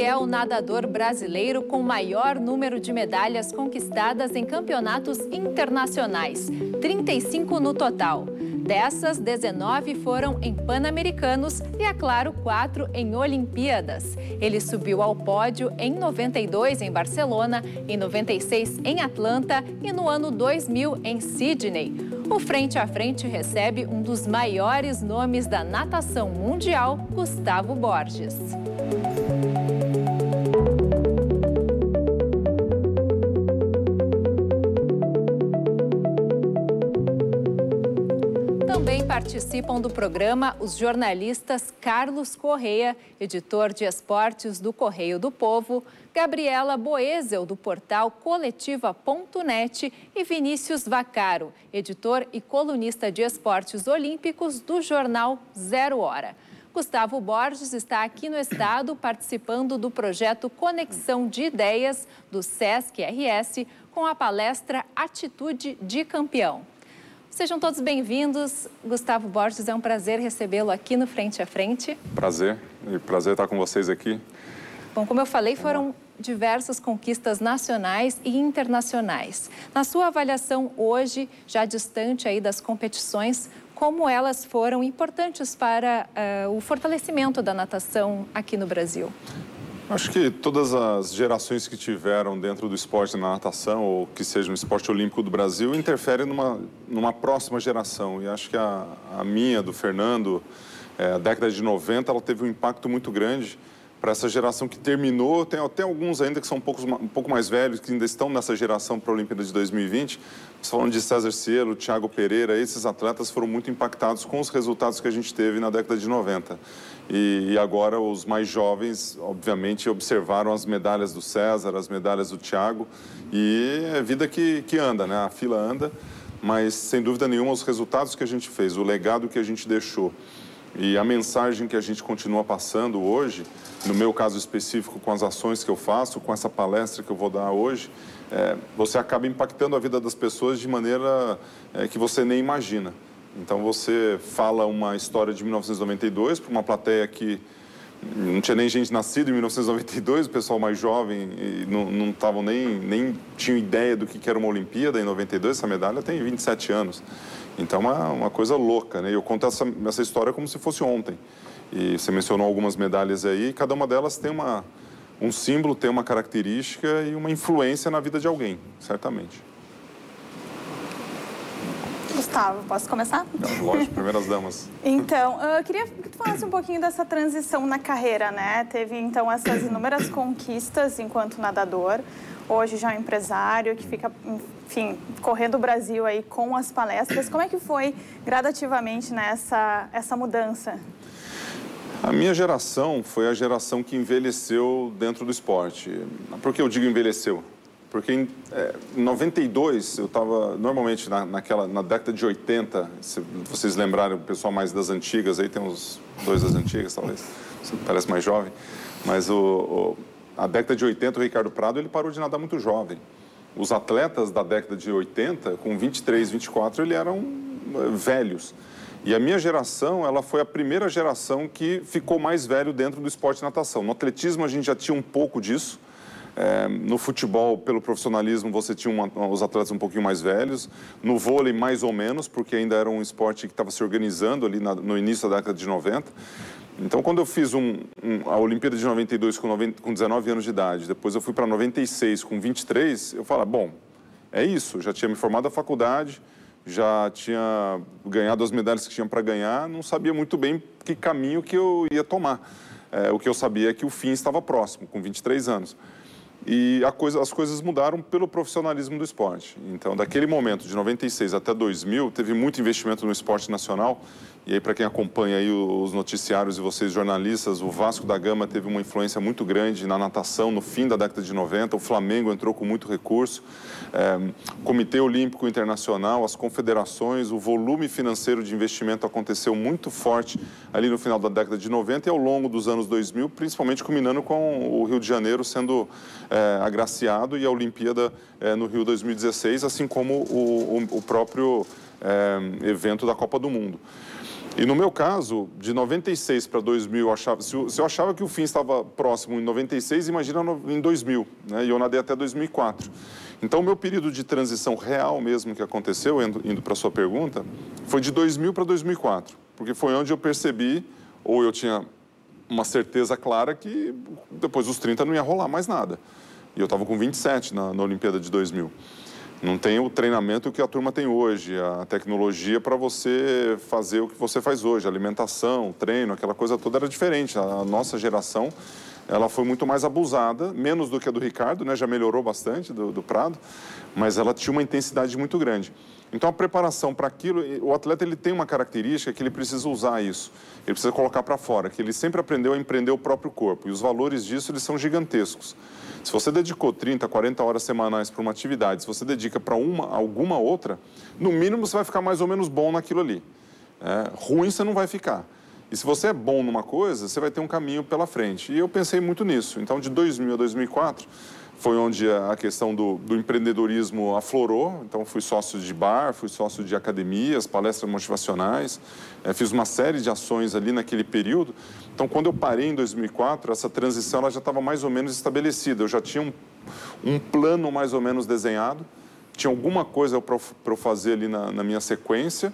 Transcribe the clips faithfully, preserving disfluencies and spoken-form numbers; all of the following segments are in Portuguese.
é o nadador brasileiro com maior número de medalhas conquistadas em campeonatos internacionais, trinta e cinco no total. Dessas, dezenove foram em Pan-Americanos e, é claro, quatro em Olimpíadas. Ele subiu ao pódio em noventa e dois em Barcelona, em noventa e seis em Atlanta e no ano dois mil em Sydney. O Frente a Frente recebe um dos maiores nomes da natação mundial, Gustavo Borges. Também participam do programa os jornalistas Carlos Correia, editor de esportes do Correio do Povo, Gabriela Boesel, do portal coletiva ponto net e Vinícius Vaccaro, editor e colunista de esportes olímpicos do jornal Zero Hora. Gustavo Borges está aqui no estado participando do projeto Conexão de Ideias do SESC R S com a palestra Atitude de Campeão. Sejam todos bem-vindos. Gustavo Borges, é um prazer recebê-lo aqui no Frente a Frente. Prazer, e prazer estar com vocês aqui. Bom, como eu falei, foram diversas conquistas nacionais e internacionais. Na sua avaliação hoje, já distante aí das competições, como elas foram importantes para uh, o fortalecimento da natação aqui no Brasil? Acho que todas as gerações que tiveram dentro do esporte na natação, ou que seja no esporte olímpico do Brasil, interferem numa, numa próxima geração. E acho que a, a minha, do Fernando, é, a década de noventa, ela teve um impacto muito grande para essa geração que terminou. Tem até alguns ainda que são um pouco, um pouco mais velhos, que ainda estão nessa geração para a Olimpíada de dois mil e vinte. Falando de César Cielo, Thiago Pereira, esses atletas foram muito impactados com os resultados que a gente teve na década de noventa. E, e agora os mais jovens, obviamente, observaram as medalhas do César, as medalhas do Thiago. E é vida que, que anda, né? A fila anda, mas sem dúvida nenhuma os resultados que a gente fez, o legado que a gente deixou e a mensagem que a gente continua passando hoje, no meu caso específico, com as ações que eu faço, com essa palestra que eu vou dar hoje, é, você acaba impactando a vida das pessoas de maneira é, que você nem imagina. Então, você fala uma história de mil novecentos e noventa e dois para uma plateia que não tinha nem gente nascida em mil novecentos e noventa e dois, o pessoal mais jovem e não, não tavam nem, nem tinham ideia do que era uma Olimpíada em noventa e dois, essa medalha tem vinte e sete anos. Então, é uma, uma coisa louca, né? Eu conto essa, essa história como se fosse ontem. E você mencionou algumas medalhas aí, e cada uma delas tem uma, um símbolo, tem uma característica e uma influência na vida de alguém, certamente. Gustavo, posso começar? Não, lógico, primeiras damas. Então, eu queria que tu falasse um pouquinho dessa transição na carreira, né? Teve, então, essas inúmeras conquistas enquanto nadador. Hoje já é um empresário que fica, enfim, correndo o Brasil aí com as palestras. Como é que foi gradativamente nessa essa mudança? A minha geração foi a geração que envelheceu dentro do esporte. Por que eu digo envelheceu? Porque em é, noventa e dois, eu estava, normalmente, na, naquela, na década de oitenta, se vocês lembrarem, o pessoal mais das antigas, aí tem uns dois das antigas, talvez, você parece mais jovem, mas o, o, a década de oitenta, o Ricardo Prado, ele parou de nadar muito jovem. Os atletas da década de oitenta, com vinte e três, vinte e quatro, eles eram velhos. E a minha geração, ela foi a primeira geração que ficou mais velho dentro do esporte de natação. No atletismo, a gente já tinha um pouco disso. É, no futebol, pelo profissionalismo, você tinha uma, os atletas um pouquinho mais velhos. No vôlei, mais ou menos, porque ainda era um esporte que estava se organizando ali na, no início da década de noventa. Então, quando eu fiz um, um, a Olimpíada de noventa e dois com, noventa, com dezenove anos de idade, depois eu fui para noventa e seis com vinte e três, eu falei, bom, é isso, já tinha me formado da faculdade, já tinha ganhado as medalhas que tinha para ganhar, não sabia muito bem que caminho que eu ia tomar. É, o que eu sabia é que o fim estava próximo, com vinte e três anos. E a coisa, as coisas mudaram pelo profissionalismo do esporte. Então, daquele momento, de noventa e seis até dois mil, teve muito investimento no esporte nacional. E aí, para quem acompanha aí os noticiários e vocês jornalistas, o Vasco da Gama teve uma influência muito grande na natação no fim da década de noventa. O Flamengo entrou com muito recurso. É, o Comitê Olímpico Internacional, as confederações, o volume financeiro de investimento aconteceu muito forte ali no final da década de noventa e ao longo dos anos dois mil, principalmente culminando com o Rio de Janeiro sendo é, agraciado e a Olimpíada é, no Rio dois mil e dezesseis, assim como o, o, o próprio é, evento da Copa do Mundo. E no meu caso, de noventa e seis para dois mil, eu achava, se, eu, se eu achava que o fim estava próximo em noventa e seis, imagina no, em dois mil, né? E eu nadei até dois mil e quatro. Então, o meu período de transição real mesmo que aconteceu, indo, indo para a sua pergunta, foi de dois mil para dois mil e quatro, porque foi onde eu percebi, ou eu tinha uma certeza clara que depois dos trinta não ia rolar mais nada. E eu estava com vinte e sete na, na Olimpíada de dois mil. Não tem o treinamento que a turma tem hoje, a tecnologia para você fazer o que você faz hoje, a alimentação, o treino, aquela coisa toda era diferente. A nossa geração, ela foi muito mais abusada, menos do que a do Ricardo, né? Já melhorou bastante do, do Prado, mas ela tinha uma intensidade muito grande. Então, a preparação para aquilo, o atleta ele tem uma característica que ele precisa usar isso, ele precisa colocar para fora, que ele sempre aprendeu a empreender o próprio corpo, e os valores disso eles são gigantescos. Se você dedicou trinta, quarenta horas semanais para uma atividade, se você dedica para uma, alguma outra, no mínimo você vai ficar mais ou menos bom naquilo ali. É, ruim você não vai ficar. E se você é bom numa coisa, você vai ter um caminho pela frente. E eu pensei muito nisso. Então, de dois mil a dois mil e quatro, foi onde a questão do, do empreendedorismo aflorou. Então, fui sócio de bar, fui sócio de academias, palestras motivacionais. É, fiz uma série de ações ali naquele período. Então, quando eu parei em dois mil e quatro, essa transição ela já estava mais ou menos estabelecida. Eu já tinha um, um plano mais ou menos desenhado. Tinha alguma coisa para eu fazer ali na, na minha sequência.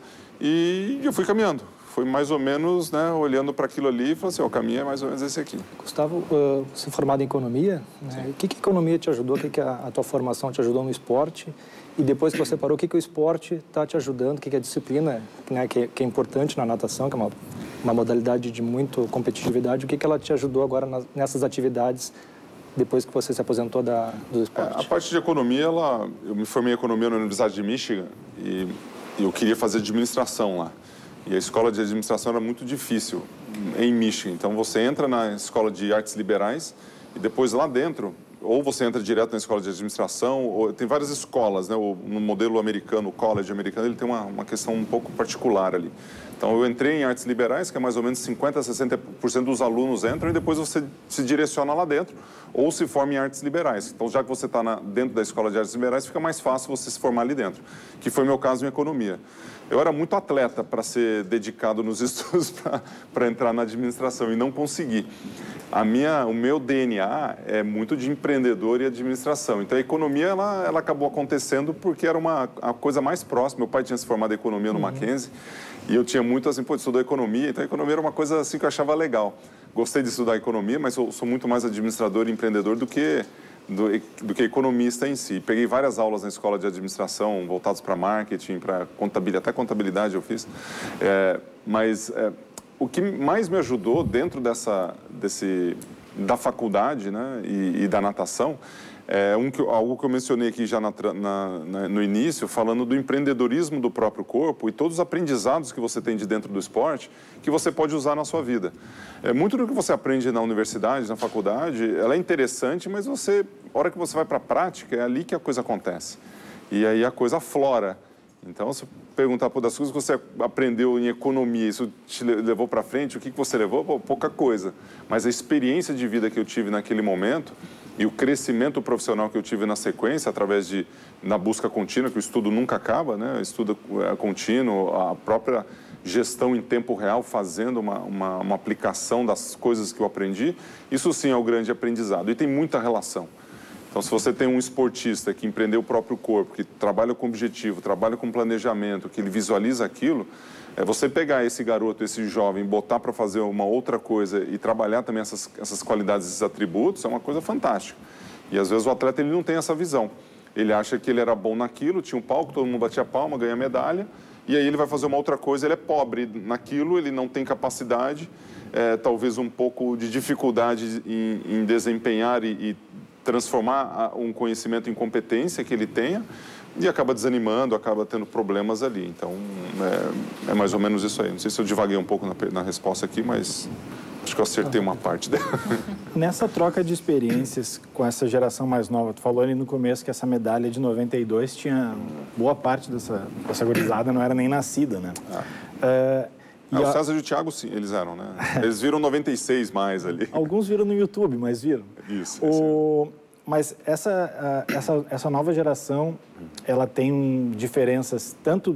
E eu fui caminhando. Foi mais ou menos, né, olhando para aquilo ali e falando assim, o caminho é mais ou menos esse aqui. Gustavo, uh, você é formado em economia, né? O que, que a economia te ajudou, o que, que a, a tua formação te ajudou no esporte? E depois que você parou, o que, que o esporte está te ajudando, o que, que a disciplina, né, que, que é importante na natação, que é uma, uma modalidade de muito competitividade, o que, que ela te ajudou agora nas, nessas atividades depois que você se aposentou da, do esporte? É, a parte de economia, ela, eu me formei em economia na Universidade de Michigan e, e eu queria fazer administração lá. E a escola de administração era muito difícil em Michigan. Então, você entra na escola de artes liberais e depois lá dentro, ou você entra direto na escola de administração, ou tem várias escolas, né? O, no modelo americano, o college americano, ele tem uma, uma questão um pouco particular ali. Então, eu entrei em artes liberais, que é mais ou menos cinquenta a sessenta por cento dos alunos entram e depois você se direciona lá dentro ou se forma em artes liberais. Então, já que você está dentro da escola de artes liberais, fica mais fácil você se formar ali dentro, que foi o meu caso em economia. Eu era muito atleta para ser dedicado nos estudos para entrar na administração e não consegui. A minha, o meu D N A é muito de empreendedor e administração. Então, a economia ela, ela acabou acontecendo porque era uma a coisa mais próxima. Meu pai tinha se formado em economia no uhum. Mackenzie e eu tinha muito assim, pô, estudou economia. Então, a economia era uma coisa assim que eu achava legal. Gostei de estudar economia, mas eu sou muito mais administrador e empreendedor do que... Do, do que economista em si. Peguei várias aulas na escola de administração, voltados para marketing, para contabilidade, até contabilidade eu fiz. É, mas é, o que mais me ajudou dentro dessa, desse, da faculdade, né, e, e da natação, é um que, algo que eu mencionei aqui já na, na, na, no início, falando do empreendedorismo do próprio corpo e todos os aprendizados que você tem de dentro do esporte que você pode usar na sua vida. É, muito do que você aprende na universidade, na faculdade, ela é interessante, mas você, a hora que você vai para a prática, é ali que a coisa acontece. E aí a coisa aflora. Então, se perguntar por das coisas que você aprendeu em economia, isso te levou para frente, o que, que você levou? Pô, pouca coisa. Mas a experiência de vida que eu tive naquele momento e o crescimento profissional que eu tive na sequência, através de, na busca contínua, que o estudo nunca acaba, né? O estudo é contínuo, a própria gestão em tempo real, fazendo uma, uma, uma aplicação das coisas que eu aprendi, isso sim é o grande aprendizado. E tem muita relação. Então, se você tem um esportista que empreendeu o próprio corpo, que trabalha com objetivo, trabalha com planejamento, que ele visualiza aquilo, é você pegar esse garoto, esse jovem, botar para fazer uma outra coisa e trabalhar também essas, essas qualidades, esses atributos, é uma coisa fantástica. E, às vezes, o atleta ele não tem essa visão. Ele acha que ele era bom naquilo, tinha um palco, todo mundo batia palma, ganha medalha, e aí ele vai fazer uma outra coisa, ele é pobre naquilo, ele não tem capacidade, é, talvez um pouco de dificuldade em, em desempenhar e, e transformar um conhecimento em competência que ele tenha e acaba desanimando, acaba tendo problemas ali. Então, é, é mais ou menos isso aí. Não sei se eu divaguei um pouco na, na resposta aqui, mas acho que eu acertei uma parte dela. Nessa troca de experiências com essa geração mais nova, tu falou ali no começo que essa medalha de noventa e dois tinha boa parte dessa, dessa gurizada não era nem nascida, né? Ah. É, e ah, o César e o Thiago, sim, eles eram, né? Eles viram noventa e seis mais ali. Alguns viram no YouTube, mas viram. Isso. O... Mas essa, essa, essa nova geração, ela tem diferenças tanto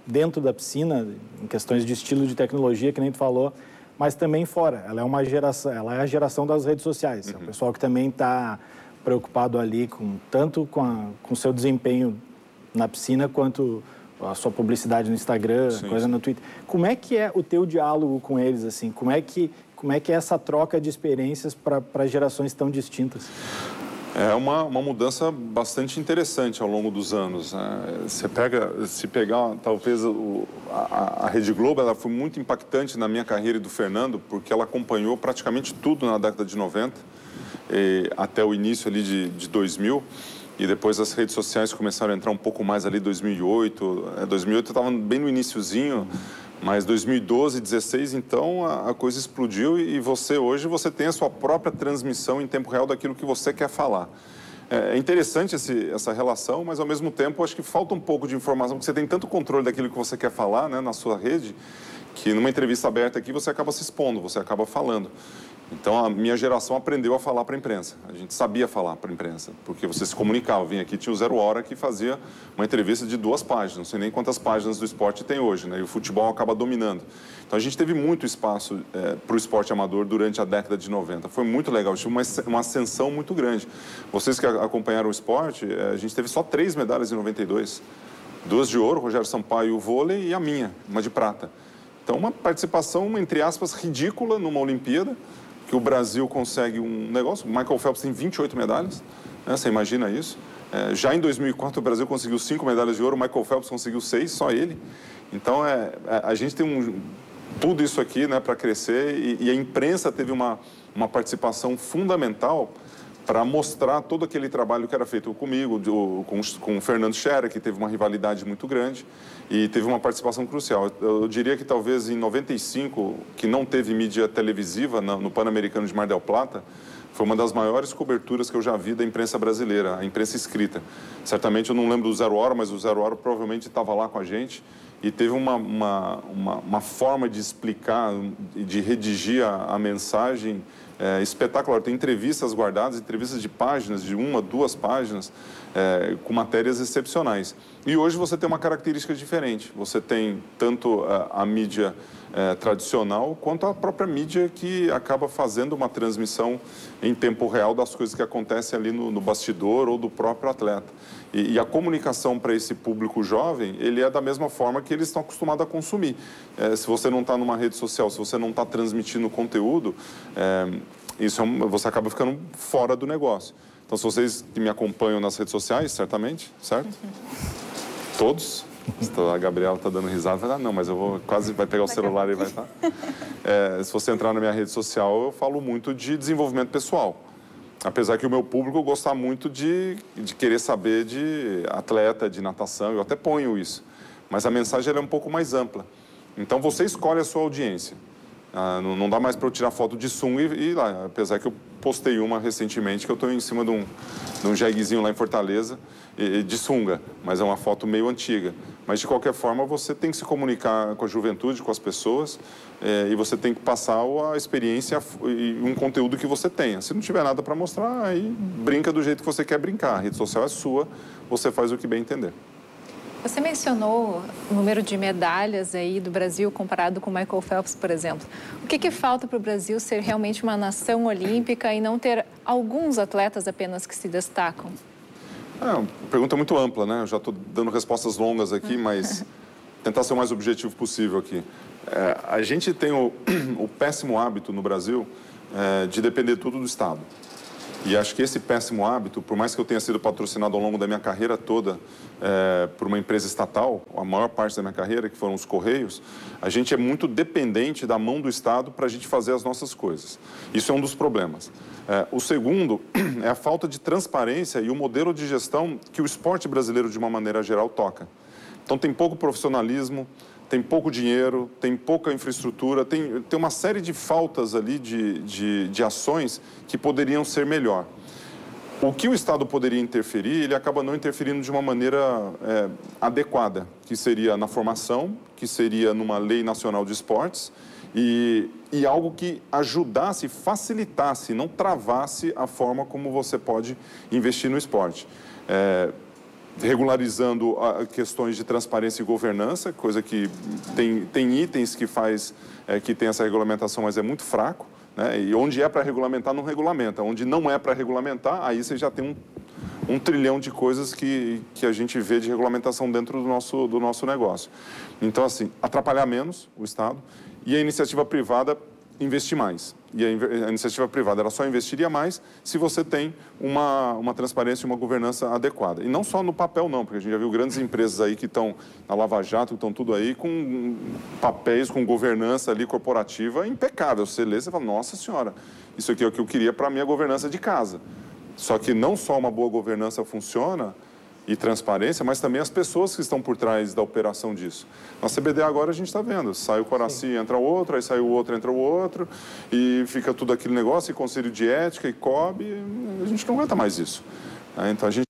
dentro da piscina, em questões de estilo de tecnologia, que nem tu falou, mas também fora. Ela é uma geração, ela é a geração das redes sociais. Uhum. É o pessoal que também está preocupado ali com tanto com a, com o seu desempenho na piscina quanto a sua publicidade no Instagram, sim, coisa sim. no Twitter. Como é que é o teu diálogo com eles, assim? Como é que, como é, que é essa troca de experiências para gerações tão distintas? É uma, uma mudança bastante interessante ao longo dos anos. Né? Você pega, se pegar, talvez, o, a, a Rede Globo, ela foi muito impactante na minha carreira e do Fernando, porque ela acompanhou praticamente tudo na década de noventa, e, até o início ali de, de dois mil. E depois as redes sociais começaram a entrar um pouco mais ali em dois mil e oito. É, dois mil e oito eu estava bem no iniciozinho, mas dois mil e doze, dezesseis, então a, a coisa explodiu e você hoje você tem a sua própria transmissão em tempo real daquilo que você quer falar. É interessante esse, essa relação, mas ao mesmo tempo acho que falta um pouco de informação, porque você tem tanto controle daquilo que você quer falar, né, na sua rede, que numa entrevista aberta aqui você acaba se expondo, você acaba falando. Então, a minha geração aprendeu a falar para a imprensa. A gente sabia falar para a imprensa, porque você se comunicava. Eu vim aqui, tinha o Zero Hora que fazia uma entrevista de duas páginas. Não sei nem quantas páginas do esporte tem hoje, né? E o futebol acaba dominando. Então, a gente teve muito espaço é, para o esporte amador durante a década de noventa. Foi muito legal, tive uma, uma ascensão muito grande. Vocês que acompanharam o esporte, é, a gente teve só três medalhas em noventa e dois. Duas de ouro, Rogério Sampaio, o vôlei, e a minha, uma de prata. Então, uma participação, entre aspas, ridícula numa Olimpíada, que o Brasil consegue um negócio. O Michael Phelps tem vinte e oito medalhas, né? Você imagina isso? É, já em dois mil e quatro o Brasil conseguiu cinco medalhas de ouro, o Michael Phelps conseguiu seis, só ele. Então, é, a gente tem um, tudo isso aqui, né, para crescer e, e a imprensa teve uma, uma participação fundamental para mostrar todo aquele trabalho que era feito comigo, do, com, com o Fernando Scherer, que teve uma rivalidade muito grande e teve uma participação crucial. Eu, eu diria que talvez em noventa e cinco, que não teve mídia televisiva no, no Pan-Americano de Mar del Plata, foi uma das maiores coberturas que eu já vi da imprensa brasileira, a imprensa escrita. Certamente eu não lembro do Zero Hora, mas o Zero Hora provavelmente estava lá com a gente e teve uma, uma, uma, uma forma de explicar, de redigir a, a mensagem É, espetacular. Tem entrevistas guardadas, entrevistas de páginas, de uma, duas páginas, é, com matérias excepcionais. E hoje você tem uma característica diferente. Você tem tanto a, a mídia é, tradicional, quanto a própria mídia que acaba fazendo uma transmissão em tempo real das coisas que acontecem ali no, no bastidor ou do próprio atleta. E, e a comunicação para esse público jovem, ele é da mesma forma que eles estão acostumados a consumir. É, se você não está numa rede social, se você não está transmitindo conteúdo, é, isso é um, você acaba ficando fora do negócio. Então, se vocês que me acompanham nas redes sociais, certamente, certo? Todos? A Gabriela está dando risada, vai, ah, não, mas eu vou quase vai pegar o celular e vai estar. É, se você entrar na minha rede social, eu falo muito de desenvolvimento pessoal. Apesar que o meu público gosta muito de, de querer saber de atleta, de natação, eu até ponho isso. Mas a mensagem ela é um pouco mais ampla. Então, você escolhe a sua audiência. Ah, não, não dá mais para eu tirar foto de sunga e, e ir lá. Apesar que eu postei uma recentemente, que eu estou em cima de um, de um jeguezinho lá em Fortaleza, e, de sunga. Mas é uma foto meio antiga. Mas, de qualquer forma, você tem que se comunicar com a juventude, com as pessoas, é, e você tem que passar a experiência e um conteúdo que você tenha. Se não tiver nada para mostrar, aí brinca do jeito que você quer brincar. A rede social é sua, você faz o que bem entender. Você mencionou o número de medalhas aí do Brasil comparado com o Michael Phelps, por exemplo. O que, que falta para o Brasil ser realmente uma nação olímpica e não ter alguns atletas apenas que se destacam? É uma pergunta muito ampla, né? Eu já estou dando respostas longas aqui, mas tentar ser o mais objetivo possível aqui. É, a gente tem o, o péssimo hábito no Brasil é, de depender tudo do Estado. E acho que esse péssimo hábito, por mais que eu tenha sido patrocinado ao longo da minha carreira toda é, por uma empresa estatal, a maior parte da minha carreira, que foram os Correios, a gente é muito dependente da mão do Estado para a gente fazer as nossas coisas. Isso é um dos problemas. É, o segundo é a falta de transparência e o modelo de gestão que o esporte brasileiro, de uma maneira geral, toca. Então, tem pouco profissionalismo, tem pouco dinheiro, tem pouca infraestrutura, tem, tem uma série de faltas ali de, de, de ações que poderiam ser melhor. O que o Estado poderia interferir, ele acaba não interferindo de uma maneira é, adequada, que seria na formação, que seria numa lei nacional de esportes e, e algo que ajudasse, facilitasse, não travasse a forma como você pode investir no esporte. É, regularizando a, questões de transparência e governança, coisa que tem, tem itens que faz, é, que tem essa regulamentação, mas é muito fraco, né? E onde é para regulamentar, não regulamenta. Onde não é para regulamentar, aí você já tem um, um trilhão de coisas que, que a gente vê de regulamentação dentro do nosso, do nosso negócio. Então, assim, atrapalhar menos o Estado e a iniciativa privada investir mais. E a, a iniciativa privada, ela só investiria mais se você tem uma, uma transparência e uma governança adequada. E não só no papel, não, porque a gente já viu grandes empresas aí que estão na Lava Jato, que estão tudo aí com papéis, com governança ali corporativa impecável. Você lê, você fala, nossa senhora, isso aqui é o que eu queria para a minha governança de casa. Só que não só uma boa governança funciona e transparência, mas também as pessoas que estão por trás da operação disso. Na C B D A agora a gente está vendo, sai o Coraci, entra o outro, aí sai o outro, entra o outro, e fica tudo aquele negócio, e conselho de ética, e C O B, a gente não aguenta mais isso. Então a gente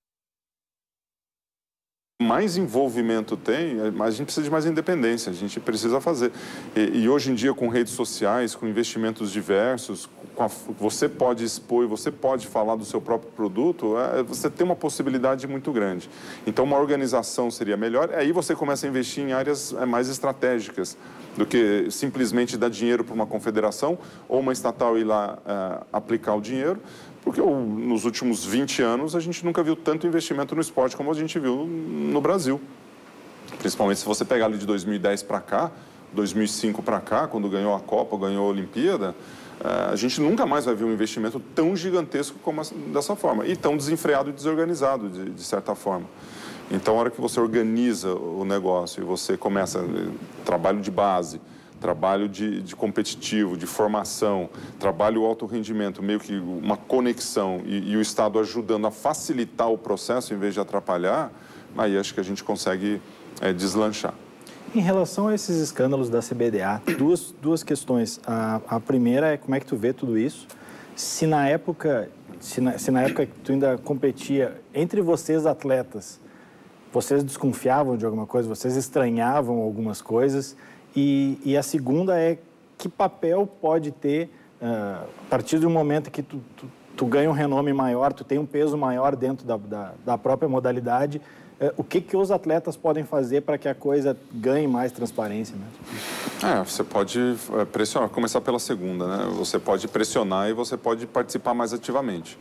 mais envolvimento tem, mas a gente precisa de mais independência, a gente precisa fazer. E, e hoje em dia, com redes sociais, com investimentos diversos, com a, você pode expor e você pode falar do seu próprio produto, é, você tem uma possibilidade muito grande. Então, uma organização seria melhor, aí você começa a investir em áreas é, mais estratégicas do que simplesmente dar dinheiro para uma confederação ou uma estatal ir lá é, aplicar o dinheiro. Porque nos últimos vinte anos a gente nunca viu tanto investimento no esporte como a gente viu no Brasil. Principalmente se você pegar ali de dois mil e dez para cá, dois mil e cinco para cá, quando ganhou a Copa, ganhou a Olimpíada, a gente nunca mais vai ver um investimento tão gigantesco como dessa forma. E tão desenfreado e desorganizado, de, de certa forma. Então, a hora que você organiza o negócio e você começa trabalho de base, trabalho de, de competitivo, de formação, trabalho alto rendimento, meio que uma conexão e, e o Estado ajudando a facilitar o processo em vez de atrapalhar, aí acho que a gente consegue é, deslanchar. Em relação a esses escândalos da C B D A, duas, duas questões. A, a primeira é como é que tu vê tudo isso. Se na época, se na, se na época que tu ainda competia, entre vocês atletas, vocês desconfiavam de alguma coisa, vocês estranhavam algumas coisas. E, e a segunda é que papel pode ter, uh, a partir do momento que tu, tu, tu ganha um renome maior, tu tem um peso maior dentro da, da, da própria modalidade, uh, o que, que os atletas podem fazer para que a coisa ganhe mais transparência mesmo? É, você pode pressionar, começar pela segunda, né? Você pode pressionar e você pode participar mais ativamente,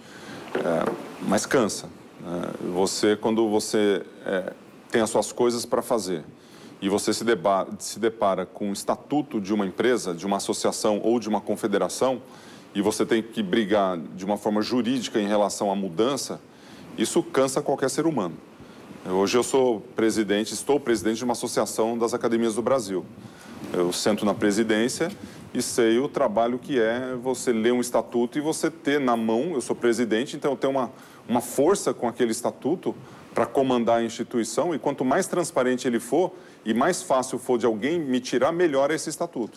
é, mas cansa. Né? Você, quando você é, tem as suas coisas para fazer, e você se, deba, se depara com o estatuto de uma empresa, de uma associação ou de uma confederação, e você tem que brigar de uma forma jurídica em relação à mudança, isso cansa qualquer ser humano. Hoje eu sou presidente, estou presidente de uma associação das academias do Brasil. Eu sento na presidência e sei o trabalho que é você ler um estatuto e você ter na mão, eu sou presidente, então eu tenho uma, uma força com aquele estatuto para comandar a instituição, e quanto mais transparente ele for e mais fácil for de alguém me tirar, melhor é esse estatuto.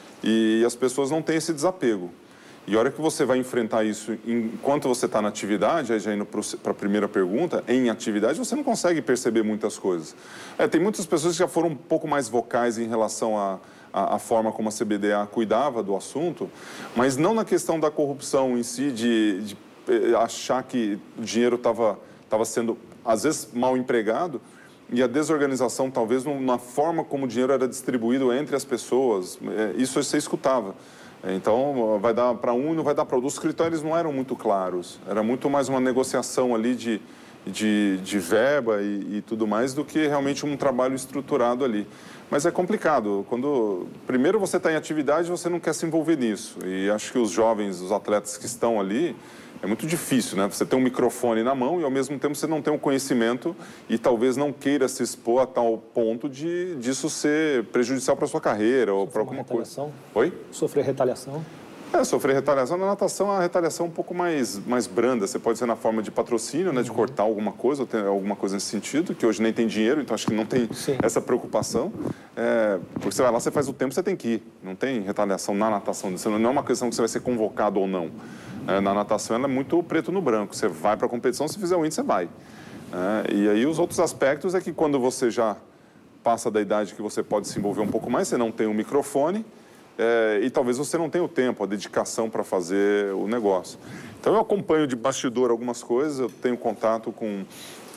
E as pessoas não têm esse desapego. E a hora que você vai enfrentar isso enquanto você está na atividade, aí já indo para a primeira pergunta, em atividade você não consegue perceber muitas coisas. É, tem muitas pessoas que já foram um pouco mais vocais em relação à a, a, a forma como a C B D A cuidava do assunto, mas não na questão da corrupção em si, de, de achar que o dinheiro estava estava sendo, às vezes, mal empregado, e a desorganização, talvez, na forma como o dinheiro era distribuído entre as pessoas. Isso você escutava. Então, vai dar para um e não vai dar para outro. Os critérios não eram muito claros. Era muito mais uma negociação ali de, de, de verba e, e tudo mais do que realmente um trabalho estruturado ali. Mas é complicado. Quando, primeiro, você está em atividade, você não quer se envolver nisso. E acho que os jovens, os atletas que estão ali, é muito difícil, né? Você tem um microfone na mão e, ao mesmo tempo, você não tem um conhecimento e talvez não queira se expor a tal ponto de disso ser prejudicial para a sua carreira ou para alguma coisa. Oi? Sofrer retaliação? É, sofrer retaliação. Na natação, a retaliação é um pouco mais, mais branda. Você pode ser na forma de patrocínio, né? De cortar alguma coisa, ou ter alguma coisa nesse sentido, que hoje nem tem dinheiro, então acho que não tem Sim. essa preocupação. É, porque você vai lá, você faz o tempo, você tem que ir. Não tem retaliação na natação. Não é uma questão que você vai ser convocado ou não. É, na natação, ela é muito preto no branco. Você vai para a competição, se fizer o índice, você vai. É, e aí, os outros aspectos é que quando você já passa da idade que você pode se envolver um pouco mais, você não tem um microfone, é, e talvez você não tenha o tempo, a dedicação para fazer o negócio. Então, eu acompanho de bastidor algumas coisas, eu tenho contato com,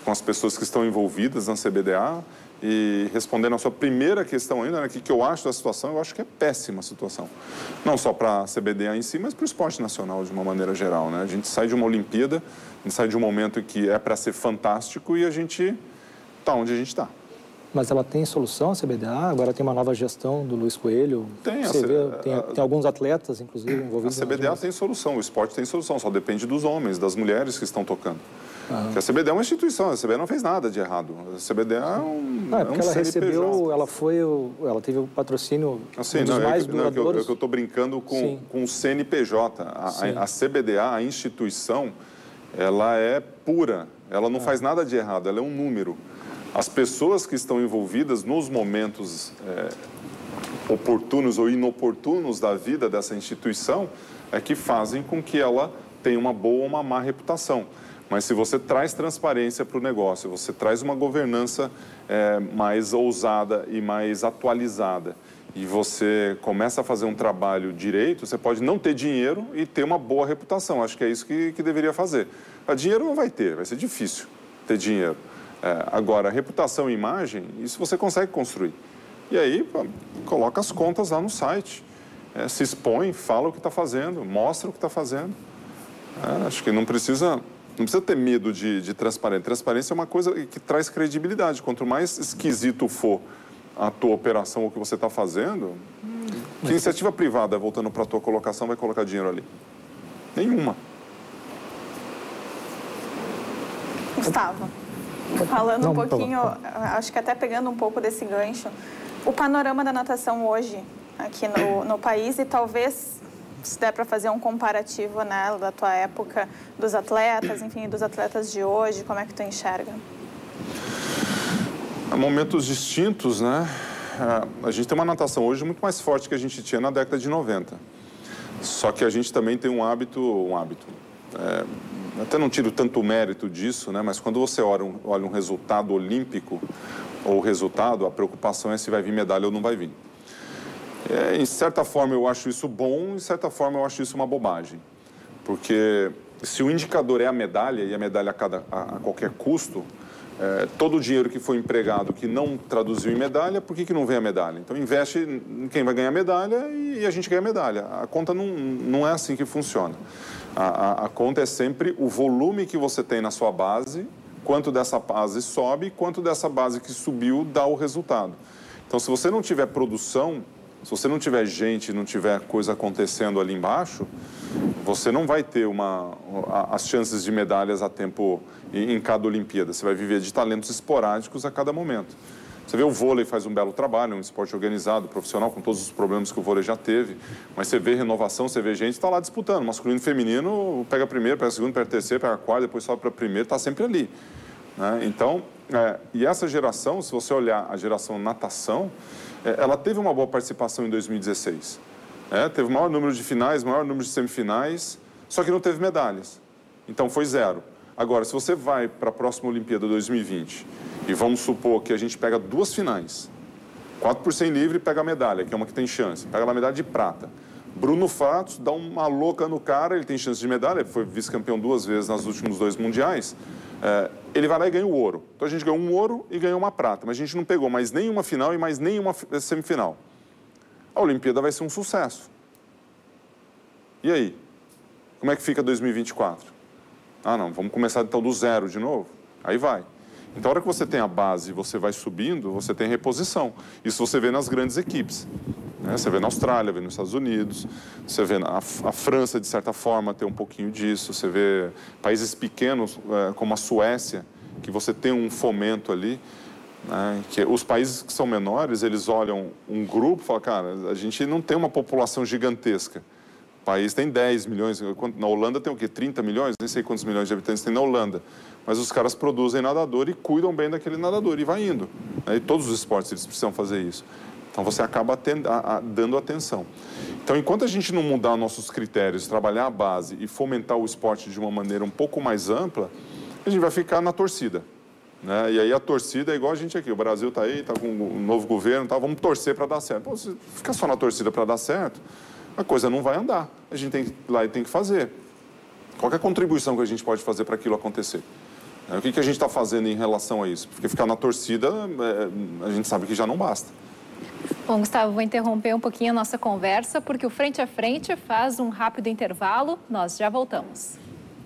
com as pessoas que estão envolvidas na C B D A. E respondendo a sua primeira questão ainda, né, que, que eu acho da situação, eu acho que é péssima a situação. Não só para a C B D A em si, mas para o esporte nacional de uma maneira geral, né? A gente sai de uma Olimpíada, a gente sai de um momento que é para ser fantástico e a gente está onde a gente está. Mas ela tem solução, a C B D A? Agora tem uma nova gestão do Luiz Coelho? Tem. Você a, vê, tem, a, tem alguns atletas, inclusive, envolvidos. A C B D A tem solução, o esporte tem solução, só depende dos homens, das mulheres que estão tocando. Ah. Porque a C B D A é uma instituição, a C B D A não fez nada de errado. A C B D A é um, não, é porque é um ela C N P J. recebeu, ela foi, ela teve o patrocínio assim, um dos não, mais é, duradouros. Não, é que eu estou brincando com, Sim. com o C N P J. A, a, a C B D A, a instituição, ela é pura, ela não ah. faz nada de errado, ela é um número. As pessoas que estão envolvidas nos momentos é, oportunos ou inoportunos da vida dessa instituição é que fazem com que ela tenha uma boa ou uma má reputação. Mas se você traz transparência para o negócio, você traz uma governança é, mais ousada e mais atualizada, e você começa a fazer um trabalho direito, você pode não ter dinheiro e ter uma boa reputação. Acho que é isso que, que deveria fazer. A dinheiro não vai ter, vai ser difícil ter dinheiro. É, agora, reputação e imagem, isso você consegue construir. E aí, coloca as contas lá no site, é, se expõe, fala o que está fazendo, mostra o que está fazendo. É, acho que não precisa... Não precisa ter medo de, de transparência. Transparência é uma coisa que traz credibilidade. Quanto mais esquisito for a tua operação ou o que você está fazendo, hum. que iniciativa privada, voltando para a tua colocação, vai colocar dinheiro ali? Nenhuma. Gustavo, falando Não, um pouquinho, acho que até pegando um pouco desse gancho, o panorama da natação hoje aqui no, no país e talvez... se der para fazer um comparativo, né, da tua época, dos atletas, enfim, dos atletas de hoje, como é que tu enxerga? Há momentos distintos, né? A gente tem uma natação hoje muito mais forte que a gente tinha na década de noventa. Só que a gente também tem um hábito, um hábito. É, até não tiro tanto mérito disso, né? Mas quando você olha um, olha um resultado olímpico ou resultado, a preocupação é se vai vir medalha ou não vai vir. É, em certa forma eu acho isso bom, em certa forma eu acho isso uma bobagem. Porque se o indicador é a medalha, e a medalha a, cada, a, a qualquer custo, é, todo o dinheiro que foi empregado que não traduziu em medalha, por que, que não vem a medalha? Então investe em quem vai ganhar medalha e, e a gente ganha medalha. A conta não, não é assim que funciona. A, a, a conta é sempre o volume que você tem na sua base, quanto dessa base sobe, quanto dessa base que subiu dá o resultado. Então se você não tiver produção... Se você não tiver gente, não tiver coisa acontecendo ali embaixo, você não vai ter uma, as chances de medalhas a tempo em cada Olimpíada. Você vai viver de talentos esporádicos a cada momento. Você vê o vôlei faz um belo trabalho, um esporte organizado, profissional, com todos os problemas que o vôlei já teve. Mas você vê renovação, você vê gente está lá disputando. Masculino e feminino, pega primeiro, pega segundo, pega terceiro, pega quarto, depois sobe para primeiro, está sempre ali. Né? Então, é, e essa geração, se você olhar a geração natação, ela teve uma boa participação em dois mil e dezesseis. É, teve o maior número de finais, maior número de semifinais, só que não teve medalhas. Então foi zero. Agora, se você vai para a próxima Olimpíada dois mil e vinte e vamos supor que a gente pega duas finais, quatro por cem livre e pega a medalha, que é uma que tem chance, pega a medalha de prata. Bruno Fatos dá uma louca no cara, ele tem chance de medalha, ele foi vice-campeão duas vezes nos últimos dois mundiais. É, ele vai lá e ganha o ouro. Então a gente ganhou um ouro e ganhou uma prata, mas a gente não pegou mais nenhuma final e mais nenhuma semifinal. A Olimpíada vai ser um sucesso. E aí? Como é que fica dois mil e vinte e quatro? Ah, não, vamos começar então do zero de novo? Aí vai. Então, a hora que você tem a base e você vai subindo, você tem reposição. Isso você vê nas grandes equipes. Né? Você vê na Austrália, vê nos Estados Unidos, você vê na, a França, de certa forma, tem um pouquinho disso. Você vê países pequenos, é, como a Suécia, que você tem um fomento ali. Né? Que os países que são menores, eles olham um grupo e falam, cara, a gente não tem uma população gigantesca. O país tem dez milhões, na Holanda tem o quê? trinta milhões? Nem sei quantos milhões de habitantes tem na Holanda. Mas os caras produzem nadador e cuidam bem daquele nadador e vai indo. Né? E todos os esportes eles precisam fazer isso. Então você acaba atend- a, a, dando atenção. Então, enquanto a gente não mudar nossos critérios, trabalhar a base e fomentar o esporte de uma maneira um pouco mais ampla, a gente vai ficar na torcida. Né? E aí a torcida é igual a gente aqui. O Brasil está aí, está com um novo governo, tá? Vamos torcer para dar certo. Pô, se ficar só na torcida para dar certo, a coisa não vai andar. A gente tem que ir lá e tem que fazer. Qual é a contribuição que a gente pode fazer para aquilo acontecer? O que, que a gente está fazendo em relação a isso? Porque ficar na torcida, é, a gente sabe que já não basta. Bom, Gustavo, vou interromper um pouquinho a nossa conversa, porque o Frente a Frente faz um rápido intervalo. Nós já voltamos.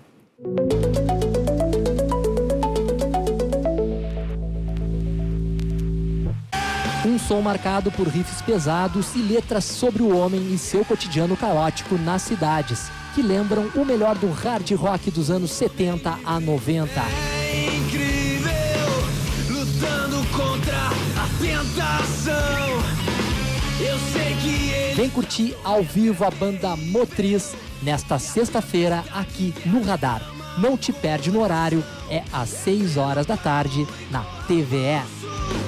Um som marcado por riffs pesados e letras sobre o homem e seu cotidiano caótico nas cidades, que lembram o melhor do hard rock dos anos setenta a noventa. É incrível, lutando contra a tentação. Eu sei que ele... Vem curtir ao vivo a banda Motriz nesta sexta-feira aqui no Radar. Não te perde no horário, é às seis horas da tarde na T V E.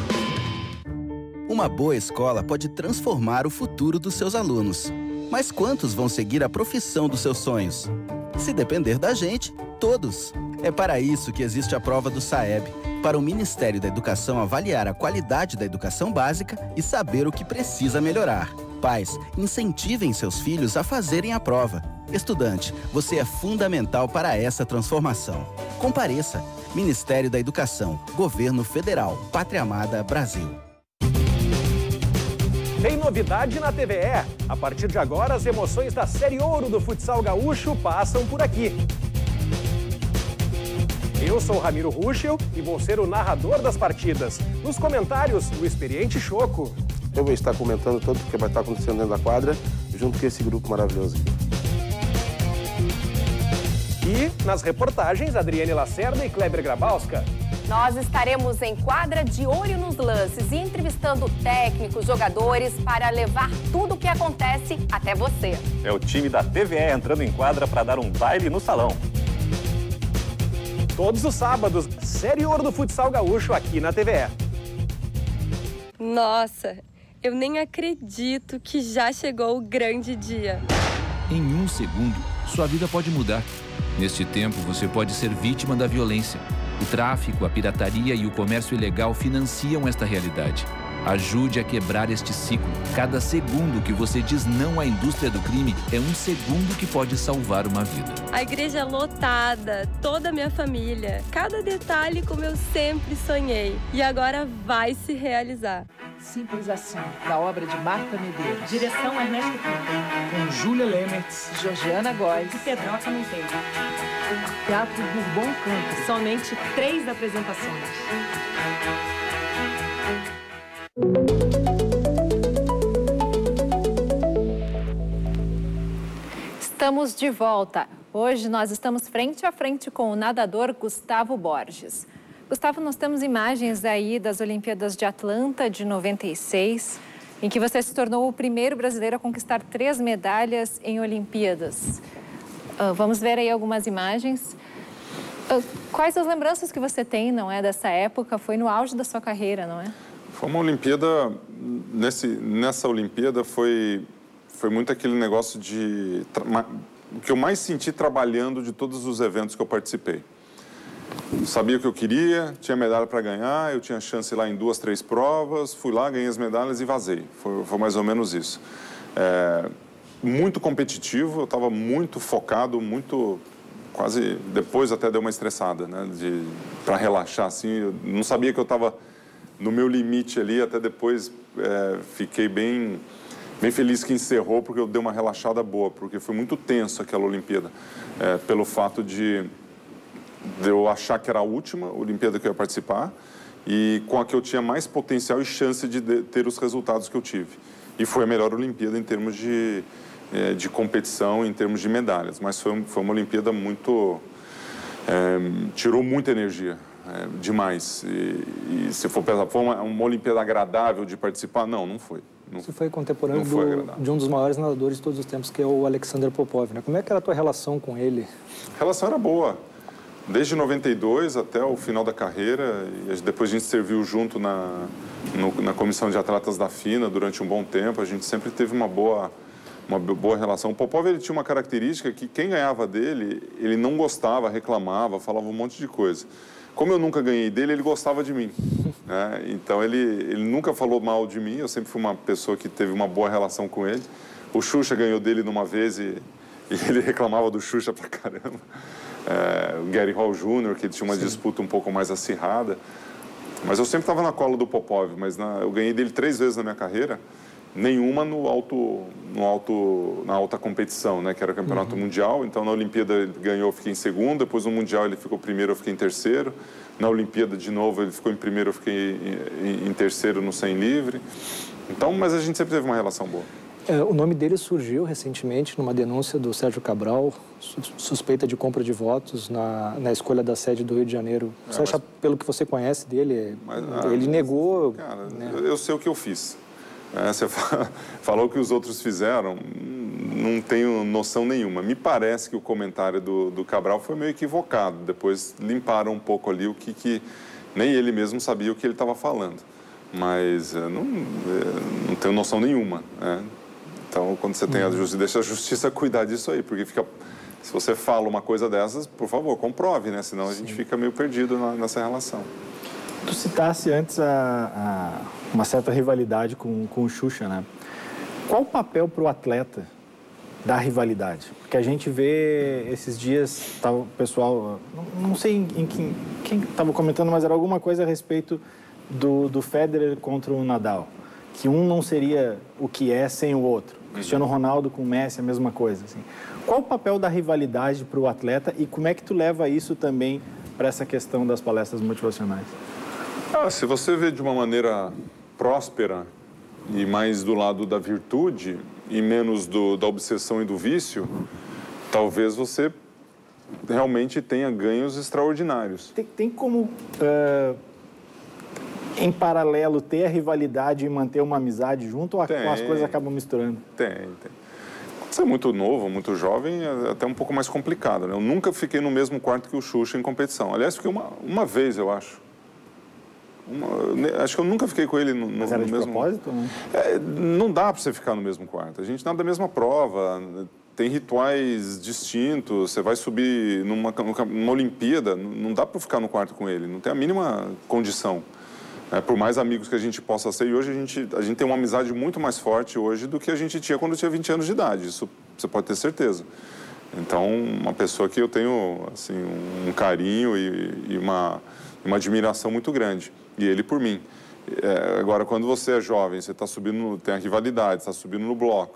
Uma boa escola pode transformar o futuro dos seus alunos. Mas quantos vão seguir a profissão dos seus sonhos? Se depender da gente, todos. É para isso que existe a prova do SAEB, para o Ministério da Educação avaliar a qualidade da educação básica e saber o que precisa melhorar. Pais, incentivem seus filhos a fazerem a prova. Estudante, você é fundamental para essa transformação. Compareça. Ministério da Educação, Governo Federal, Pátria Amada, Brasil. Tem novidade na T V E. A partir de agora, as emoções da Série Ouro do futsal gaúcho passam por aqui. Eu sou o Ramiro Ruschel e vou ser o narrador das partidas. Nos comentários, o experiente Choco. Eu vou estar comentando tudo o que vai estar acontecendo dentro da quadra, junto com esse grupo maravilhoso aqui. E, nas reportagens, Adriane Lacerda e Kleber Grabowska. Nós estaremos em quadra de olho nos lances e entrevistando técnicos, jogadores, para levar tudo o que acontece até você. É o time da T V E entrando em quadra para dar um baile no salão. Todos os sábados, Série Ouro do futsal gaúcho aqui na T V E. Nossa, eu nem acredito que já chegou o grande dia. Em um segundo, sua vida pode mudar. Neste tempo, você pode ser vítima da violência. O tráfico, a pirataria e o comércio ilegal financiam esta realidade. Ajude a quebrar este ciclo. Cada segundo que você diz não à indústria do crime é um segundo que pode salvar uma vida. A igreja lotada, toda a minha família, cada detalhe como eu sempre sonhei. E agora vai se realizar. Simples assim, da obra de Marta Medeiros. Direção Ernesto Pinto. Com Júlia Lemertz, Georgiana Góes e Pedroca Monteiro. Teatro Bourbon Campos. Somente três apresentações. Estamos de volta. Hoje nós estamos frente a frente com o nadador Gustavo Borges. Gustavo, nós temos imagens aí das Olimpíadas de Atlanta de noventa e seis, em que você se tornou o primeiro brasileiro a conquistar três medalhas em Olimpíadas. Uh, vamos ver aí algumas imagens. Uh, quais as lembranças que você tem, não é, dessa época? Foi no auge da sua carreira, não é? Foi uma Olimpíada, nesse, nessa Olimpíada foi, foi muito aquele negócio de... O que eu mais senti trabalhando de todos os eventos que eu participei. Sabia o que eu queria, tinha medalha para ganhar, eu tinha chance lá em duas, três provas, fui lá, ganhei as medalhas e vazei. Foi, foi mais ou menos isso. É, muito competitivo, eu estava muito focado, muito... Quase depois até deu uma estressada, né? De, para relaxar, assim, eu não sabia que eu estava no meu limite ali, até depois é, fiquei bem... Bem feliz que encerrou, porque eu dei uma relaxada boa, porque foi muito tenso aquela Olimpíada, é, pelo fato de, de eu achar que era a última Olimpíada que eu ia participar e com a que eu tinha mais potencial e chance de, de ter os resultados que eu tive. E foi a melhor Olimpíada em termos de, é, de competição, em termos de medalhas, mas foi, foi uma Olimpíada muito... É, tirou muita energia, é, demais. E, e se for pensar, foi uma, uma Olimpíada agradável de participar? Não, não foi. Não, Você foi contemporâneo foi do, de um dos maiores nadadores de todos os tempos, que é o Alexander Popov, né? Como é que era a tua relação com ele? A relação era boa. Desde noventa e dois até o final da carreira, e depois a gente serviu junto na, no, na comissão de atletas da FINA durante um bom tempo, a gente sempre teve uma boa, uma boa relação. O Popov, ele tinha uma característica que quem ganhava dele, ele não gostava, reclamava, falava um monte de coisa. Como eu nunca ganhei dele, ele gostava de mim. Né? Então, ele, ele nunca falou mal de mim. Eu sempre fui uma pessoa que teve uma boa relação com ele. O Xuxa ganhou dele numa vez e, e ele reclamava do Xuxa pra caramba. é, o Gary Hall Júnior, que tinha uma Sim. disputa um pouco mais acirrada. Mas eu sempre estava na cola do Popov, mas na, eu ganhei dele três vezes na minha carreira, nenhuma no alto, no alto, na alta competição, né, que era o campeonato uhum. mundial. Então, na Olimpíada ele ganhou, eu fiquei em segundo, depois no Mundial ele ficou primeiro, eu fiquei em terceiro. Na Olimpíada, de novo, ele ficou em primeiro, eu fiquei em, em, em terceiro no cem livre. Então, mas a gente sempre teve uma relação boa. É, o nome dele surgiu recentemente numa denúncia do Sérgio Cabral, suspeita de compra de votos na, na escolha da sede do Rio de Janeiro. Você é, mas... acha, pelo que você conhece dele, mas, ele ah, negou... Cara, né? eu sei o que eu fiz. É, você falou que os outros fizeram, não tenho noção nenhuma. Me parece que o comentário do, do Cabral foi meio equivocado. Depois limparam um pouco ali o que, que nem ele mesmo sabia o que ele estava falando. Mas eu não, eu não tenho noção nenhuma. Né? Então, quando você tem a justiça, deixa a justiça cuidar disso aí, porque fica, se você fala uma coisa dessas, por favor, comprove, né? Senão a gente fica meio perdido na, nessa relação. Tu citasse antes a, a uma certa rivalidade com, com o Xuxa, né? Qual o papel para o atleta da rivalidade? Porque a gente vê esses dias, tava, o pessoal, não, não sei em, em quem quem estava comentando, mas era alguma coisa a respeito do, do Federer contra o Nadal, que um não seria o que é sem o outro. Cristiano Ronaldo com o Messi, a mesma coisa. Assim. Qual o papel da rivalidade para o atleta e como é que tu leva isso também para essa questão das palestras motivacionais? Ah, se você vê de uma maneira próspera e mais do lado da virtude e menos do, da obsessão e do vício, talvez você realmente tenha ganhos extraordinários. Tem, tem como, uh, em paralelo, ter a rivalidade e manter uma amizade junto ou tem, as coisas acabam misturando? Tem, tem. Quando você é muito novo, muito jovem, é até um pouco mais complicado, né? Eu nunca fiquei no mesmo quarto que o Xuxa em competição. Aliás, fiquei uma, uma vez, eu acho. Uma, acho que eu nunca fiquei com ele no, no, Mas era no de mesmo... propósito, né? É, não dá para você ficar no mesmo quarto. A gente nada da mesma prova, tem rituais distintos. Você vai subir numa, numa Olimpíada, não dá para ficar no quarto com ele. Não tem a mínima condição. É, por mais amigos que a gente possa ser, e hoje a gente, a gente tem uma amizade muito mais forte hoje do que a gente tinha quando eu tinha vinte anos de idade. Isso você pode ter certeza. Então, uma pessoa que eu tenho assim, um carinho e, e uma, uma admiração muito grande. E ele por mim. É, agora, quando você é jovem, você está subindo, tem a rivalidade, está subindo no bloco,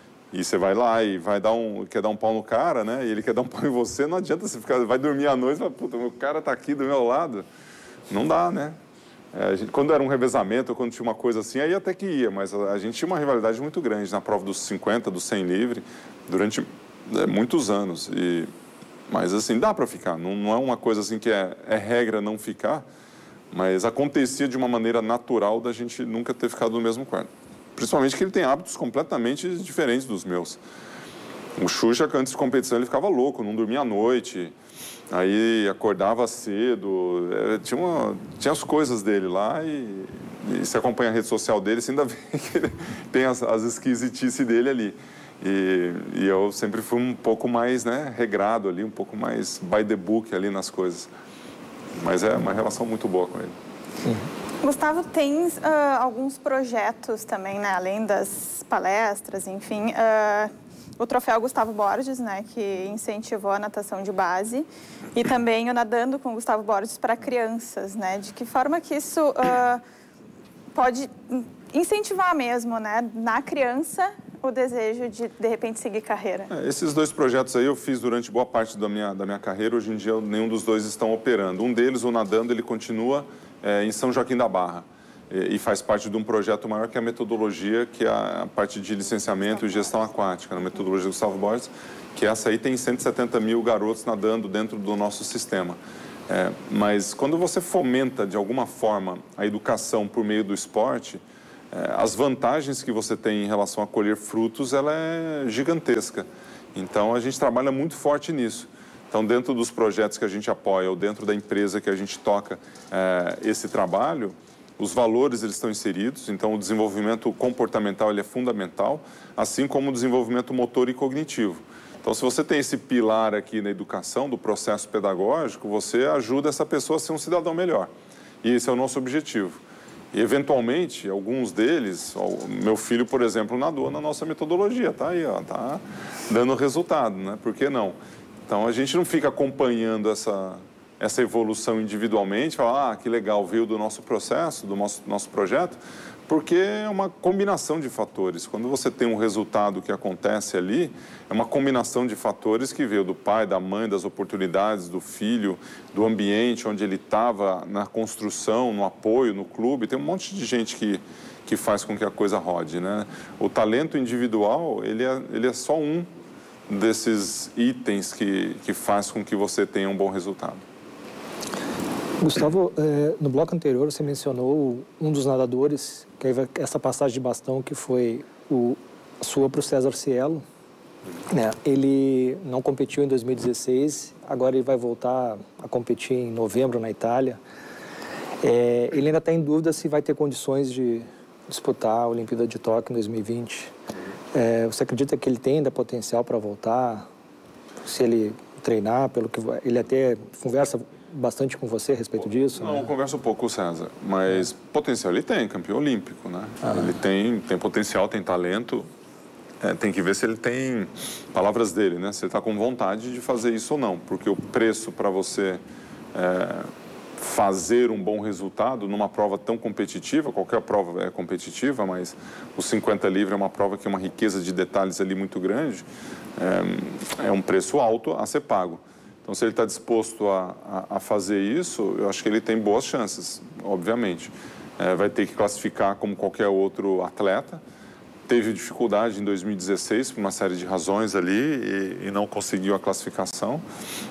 e você vai lá e vai dar um, quer dar um pau no cara, né? E ele quer dar um pau em você, não adianta você ficar, vai dormir à noite e fala, puta, meu cara está aqui do meu lado. Não dá, né? É, a gente, quando era um revezamento, quando tinha uma coisa assim, aí até que ia, mas a, a gente tinha uma rivalidade muito grande na prova dos cinquenta, do cem livre, durante é, muitos anos. E, mas assim, dá para ficar, não, não é uma coisa assim que é, é regra não ficar, mas acontecia de uma maneira natural da gente nunca ter ficado no mesmo quarto. Principalmente que ele tem hábitos completamente diferentes dos meus. O Xuxa, antes de competição, ele ficava louco, não dormia à noite, aí acordava cedo, é, tinha, uma, tinha as coisas dele lá e, e se acompanha a rede social dele, você ainda vê que ele tem as, as esquisitices dele ali. E, e eu sempre fui um pouco mais, né, regrado ali, um pouco mais by the book ali nas coisas. Mas é uma relação muito boa com ele. Uhum. Gustavo, tens uh, alguns projetos também, né? Além das palestras, enfim. Uh, o Troféu Gustavo Borges, né? Que incentivou a natação de base. E também o Nadando com Gustavo Borges para crianças, né? De que forma que isso uh, pode incentivar mesmo, né? Na criança, o desejo de, de repente, seguir carreira? É, esses dois projetos aí eu fiz durante boa parte da minha, da minha carreira. Hoje em dia, nenhum dos dois estão operando. Um deles, o Nadando, ele continua é, em São Joaquim da Barra. E, e faz parte de um projeto maior que é a metodologia, que é a, a parte de licenciamento e gestão aquática, a metodologia do Gustavo Borges, que essa aí tem cento e setenta mil garotos nadando dentro do nosso sistema. É, mas quando você fomenta, de alguma forma, a educação por meio do esporte, as vantagens que você tem em relação a colher frutos, ela é gigantesca. Então, a gente trabalha muito forte nisso. Então, dentro dos projetos que a gente apoia ou dentro da empresa que a gente toca é, esse trabalho, os valores eles estão inseridos. Então, o desenvolvimento comportamental ele é fundamental, assim como o desenvolvimento motor e cognitivo. Então, se você tem esse pilar aqui na educação, do processo pedagógico, você ajuda essa pessoa a ser um cidadão melhor. E esse é o nosso objetivo. E, eventualmente, alguns deles, meu filho, por exemplo, nadou na nossa metodologia, tá aí, ó, tá dando resultado, né? Por que não? Então, a gente não fica acompanhando essa, essa evolução individualmente, fala, ah, que legal, veio do nosso processo, do nosso, nosso projeto, porque é uma combinação de fatores. Quando você tem um resultado que acontece ali, é uma combinação de fatores que veio do pai, da mãe, das oportunidades, do filho, do ambiente onde ele estava, na construção, no apoio, no clube. Tem um monte de gente que, que faz com que a coisa rode, né? O talento individual, ele é, ele é só um desses itens que, que faz com que você tenha um bom resultado. Gustavo, eh, no bloco anterior você mencionou um dos nadadores, que aí vai, essa passagem de bastão que foi o, a sua para o César Cielo. Né? Ele não competiu em dois mil e dezesseis, agora ele vai voltar a competir em novembro na Itália. É, ele ainda está em dúvida se vai ter condições de disputar a Olimpíada de Tóquio em dois mil e vinte. É, você acredita que ele tem ainda potencial para voltar? Se ele treinar, pelo que ele até conversa bastante com você a respeito disso? Não, né? Converso um pouco com o César, mas é. potencial ele tem, campeão olímpico, né? Ah. Ele tem, tem potencial, tem talento. É, tem que ver se ele tem palavras dele, né? Se ele está com vontade de fazer isso ou não, porque o preço para você é, fazer um bom resultado numa prova tão competitiva, qualquer prova é competitiva, mas o cinquenta livre é uma prova que tem uma riqueza de detalhes ali muito grande, é, é um preço alto a ser pago. Então, se ele está disposto a, a, a fazer isso, eu acho que ele tem boas chances, obviamente. É, vai ter que classificar como qualquer outro atleta. Teve dificuldade em dois mil e dezesseis por uma série de razões ali e, e não conseguiu a classificação,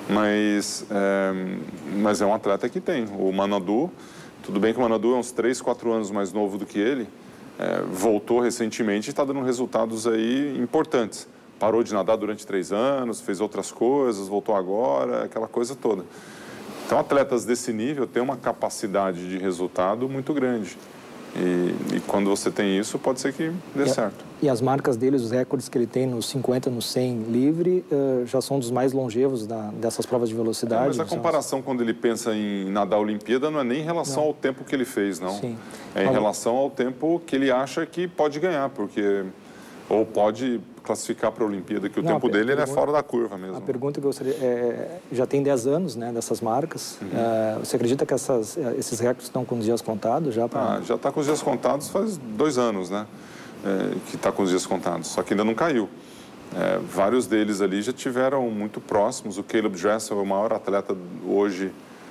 mas é, mas é um atleta que tem. O Manadu, tudo bem que o Manadu é uns três, quatro anos mais novo do que ele, é, voltou recentemente e está dando resultados aí importantes. Parou de nadar durante três anos, fez outras coisas, voltou agora, aquela coisa toda. Então, atletas desse nível têm uma capacidade de resultado muito grande. E, e quando você tem isso, pode ser que dê e certo. A, e as marcas dele, os recordes que ele tem nos cinquenta, no cem livre, uh, já são dos mais longevos da, dessas provas de velocidade. É, mas a comparação, quando ele pensa em nadar a Olimpíada, não é nem em relação não. ao tempo que ele fez, não. Sim. É em relação ao tempo que ele acha que pode ganhar, porque... Ou pode classificar para a Olimpíada, que o não, tempo dele pergunta, ele é fora da curva mesmo. A pergunta que eu gostaria... É, já tem dez anos, né, dessas marcas. Uhum. É, você acredita que essas, esses recordes estão com os dias contados já? Pra... Ah, já está com os dias contados faz dois anos, né? É, que está com os dias contados, só que ainda não caiu. É, vários deles ali já tiveram muito próximos. O Caleb Dressel é o maior atleta hoje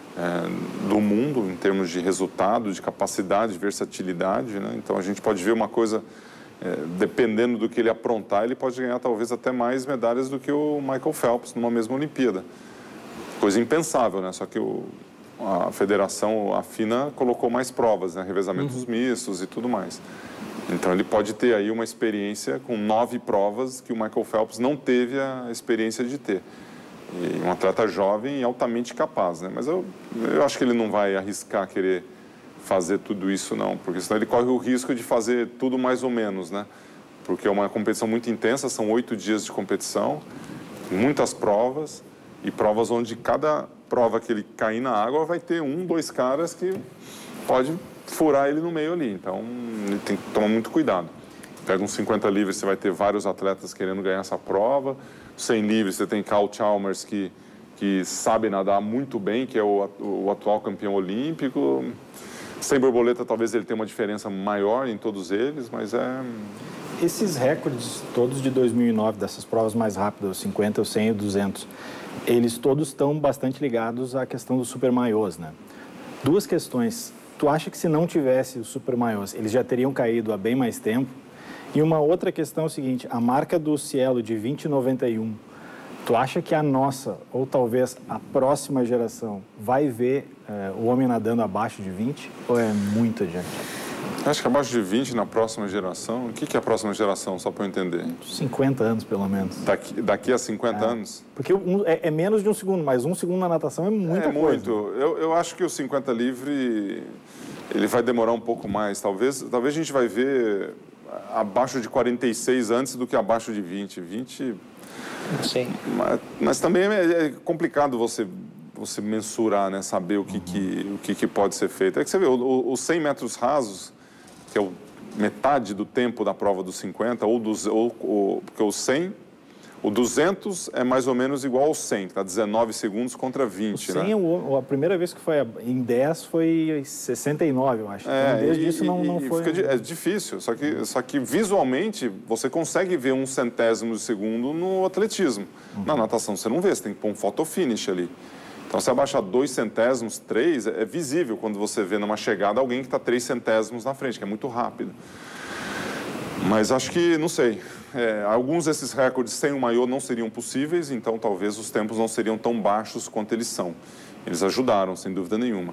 é, do mundo, em termos de resultado, de capacidade, de versatilidade, né? Então, a gente pode ver uma coisa... É, dependendo do que ele aprontar, ele pode ganhar talvez até mais medalhas do que o Michael Phelps numa mesma Olimpíada. Coisa impensável, né? Só que o, a federação, a FINA, colocou mais provas, né? Revezamentos uhum. mistos e tudo mais. Então, ele pode ter aí uma experiência com nove provas que o Michael Phelps não teve a experiência de ter. E um atleta jovem e altamente capaz, né? Mas eu, eu acho que ele não vai arriscar querer fazer tudo isso, não, porque senão ele corre o risco de fazer tudo mais ou menos, né? Porque é uma competição muito intensa, são oito dias de competição, muitas provas, e provas onde cada prova que ele cair na água vai ter um, dois caras que pode furar ele no meio ali. Então, ele tem que tomar muito cuidado. Pega uns cinquenta livres, você vai ter vários atletas querendo ganhar essa prova. cem livres, você tem Carl Chalmers, que, que sabe nadar muito bem, que é o, o atual campeão olímpico. Sem borboleta, talvez ele tenha uma diferença maior em todos eles, mas é... Esses recordes todos de dois mil e nove, dessas provas mais rápidas, o cinquenta, o cem e o duzentos, eles todos estão bastante ligados à questão dos super maiôs, né? Duas questões. Tu acha que se não tivesse os super maiôs, eles já teriam caído há bem mais tempo? E uma outra questão é o seguinte, a marca do Cielo de vinte e noventa e um, tu acha que a nossa, ou talvez a próxima geração, vai ver é, o homem nadando abaixo de vinte? Ou é muito adiante? Acho que abaixo de vinte na próxima geração. O que, que é a próxima geração, só para eu entender? cinquenta anos, pelo menos. Daqui, daqui a cinquenta é. anos? Porque um, é, é menos de um segundo, mas um segundo na natação é muita é coisa. É muito. Eu, eu acho que o cinquenta livre, ele vai demorar um pouco mais. Talvez, talvez a gente vai ver abaixo de quarenta e seis antes do que abaixo de vinte. vinte... Sim. Mas, mas também é complicado você, você mensurar, né? Saber o que, uhum. que, o que, que pode ser feito. É que você vê, os cem metros rasos, que é o, metade do tempo da prova dos cinquenta, ou, dos, ou, ou porque o cem, O duzentos é mais ou menos igual ao cem, está dezenove segundos contra vinte, o cem, né? O, a primeira vez que foi em dez foi sessenta e nove, eu acho. É, então, desde e, isso não, não e foi... Fica, é difícil, só que, só que visualmente você consegue ver um centésimo de segundo no atletismo. Uhum. Na natação você não vê, você tem que pôr um photo finish ali. Então, se abaixar dois centésimos, três, é visível quando você vê numa chegada alguém que está três centésimos na frente, que é muito rápido. Mas acho que, não sei, é, alguns desses recordes sem o maiô não seriam possíveis, então talvez os tempos não seriam tão baixos quanto eles são. Eles ajudaram, sem dúvida nenhuma.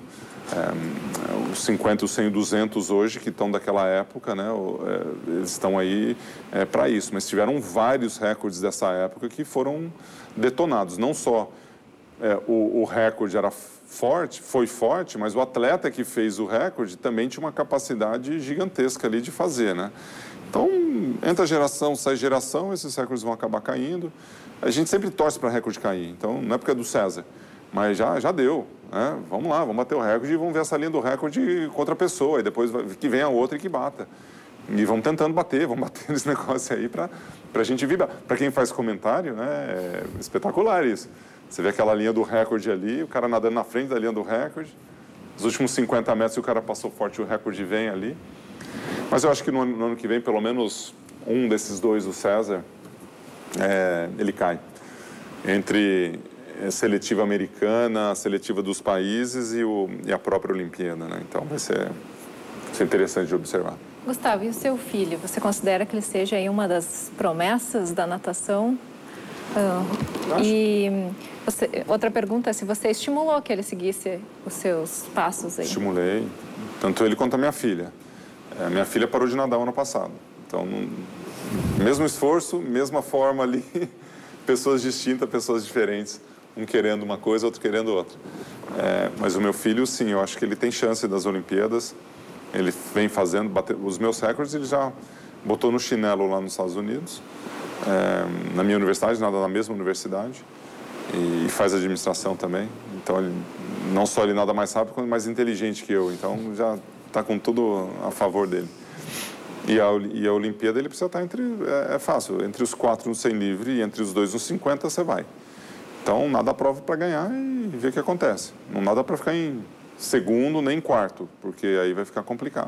É, os cinquenta, os cem e duzentos hoje, que estão daquela época, né, é, eles estão aí é, para isso. Mas tiveram vários recordes dessa época que foram detonados, não só... É, o, o recorde era forte, foi forte, mas o atleta que fez o recorde também tinha uma capacidade gigantesca ali de fazer, né? Então, entra geração, sai geração, esses recordes vão acabar caindo. A gente sempre torce para recorde cair, então não é porque é do César, mas já, já deu, né? Vamos lá, vamos bater o recorde e vamos ver essa linha do recorde com outra pessoa, e depois que venha outra e que bata. E vamos tentando bater, vamos bater nesse negócio aí para a gente vibrar. Para quem faz comentário, né, é espetacular isso. Você vê aquela linha do recorde ali, o cara nadando na frente da linha do recorde. Os últimos cinquenta metros, se o cara passou forte, o recorde vem ali. Mas eu acho que no, no ano que vem, pelo menos um desses dois, o César, é, ele cai. Entre a seletiva americana, a seletiva dos países e, o, e a própria Olimpíada, né? Então vai ser, vai ser interessante de observar. Gustavo, e o seu filho? Você considera que ele seja aí uma das promessas da natação? Ah, e você, outra pergunta é se você estimulou que ele seguisse os seus passos aí. Estimulei, tanto ele quanto a minha filha. A minha filha parou de nadar o ano passado. Então, não, mesmo esforço, mesma forma ali, pessoas distintas, pessoas diferentes, um querendo uma coisa, outro querendo outra. É, mas o meu filho, sim, eu acho que ele tem chance das Olimpíadas. Ele vem fazendo, bater, os meus recordes ele já botou no chinelo lá nos Estados Unidos. É, na minha universidade, nada na mesma universidade, e faz administração também. Então, ele, não só ele nada mais rápido, quanto mais inteligente que eu. Então, já está com tudo a favor dele. E a, e a Olimpíada, ele precisa estar entre... É, é fácil, entre os quatro no cem livre e entre os dois no cinquenta, você vai. Então, nada a prova para ganhar e ver o que acontece. Não nada para ficar em segundo nem em quarto, porque aí vai ficar complicado.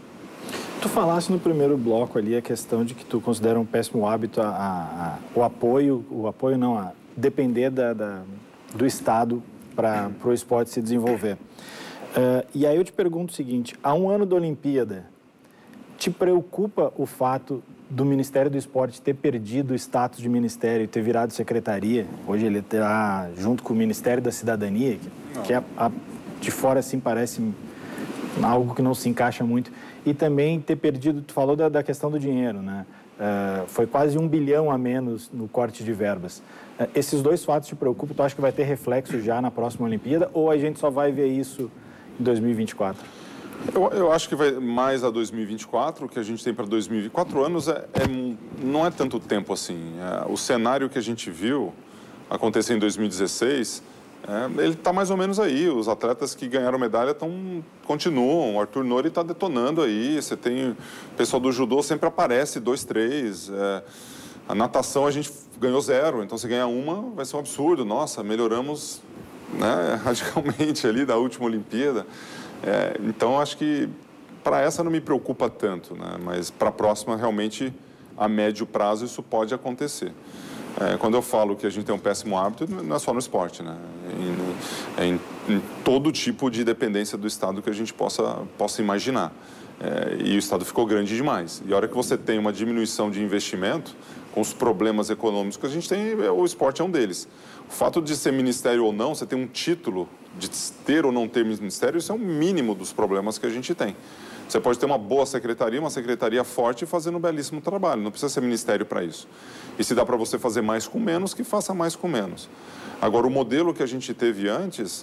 Tu falaste no primeiro bloco ali a questão de que tu considera um péssimo hábito a, a, a, o apoio, o apoio não, a depender da, da, do Estado para o esporte se desenvolver. Uh, e aí eu te pergunto o seguinte, há um ano da Olimpíada, te preocupa o fato do Ministério do Esporte ter perdido o status de ministério e ter virado secretaria? Hoje ele está junto com o Ministério da Cidadania, que, que é, a, de fora assim parece algo que não se encaixa muito. E também ter perdido, tu falou da, da questão do dinheiro, né? Uh, foi quase um bilhão a menos no corte de verbas. Uh, esses dois fatos te preocupam? Tu acha que vai ter reflexo já na próxima Olimpíada ou a gente só vai ver isso em dois mil e vinte e quatro? Eu, eu acho que vai mais a dois mil e vinte e quatro, o que a gente tem para dois mil e vinte e quatro. Quatro anos é, é, não é tanto tempo assim. É, o cenário que a gente viu acontecer em dois mil e dezesseis... É, ele está mais ou menos aí, os atletas que ganharam medalha tão, continuam, o Arthur Nori está detonando aí, você tem, o pessoal do judô sempre aparece, dois, três, é, a natação a gente ganhou zero, então se ganhar uma vai ser um absurdo, nossa, melhoramos, né, radicalmente ali da última Olimpíada, é, então acho que para essa não me preocupa tanto, né, mas para a próxima realmente a médio prazo isso pode acontecer. É, quando eu falo que a gente tem um péssimo hábito, não é só no esporte, né? É em, em, em todo tipo de dependência do Estado que a gente possa, possa imaginar. É, e o Estado ficou grande demais. E a hora que você tem uma diminuição de investimento, com os problemas econômicos que a gente tem, o esporte é um deles. O fato de ser ministério ou não, você tem um título de ter ou não ter ministério, isso é o mínimo dos problemas que a gente tem. Você pode ter uma boa secretaria, uma secretaria forte fazendo um belíssimo trabalho. Não precisa ser ministério para isso. E se dá para você fazer mais com menos, que faça mais com menos. Agora, o modelo que a gente teve antes,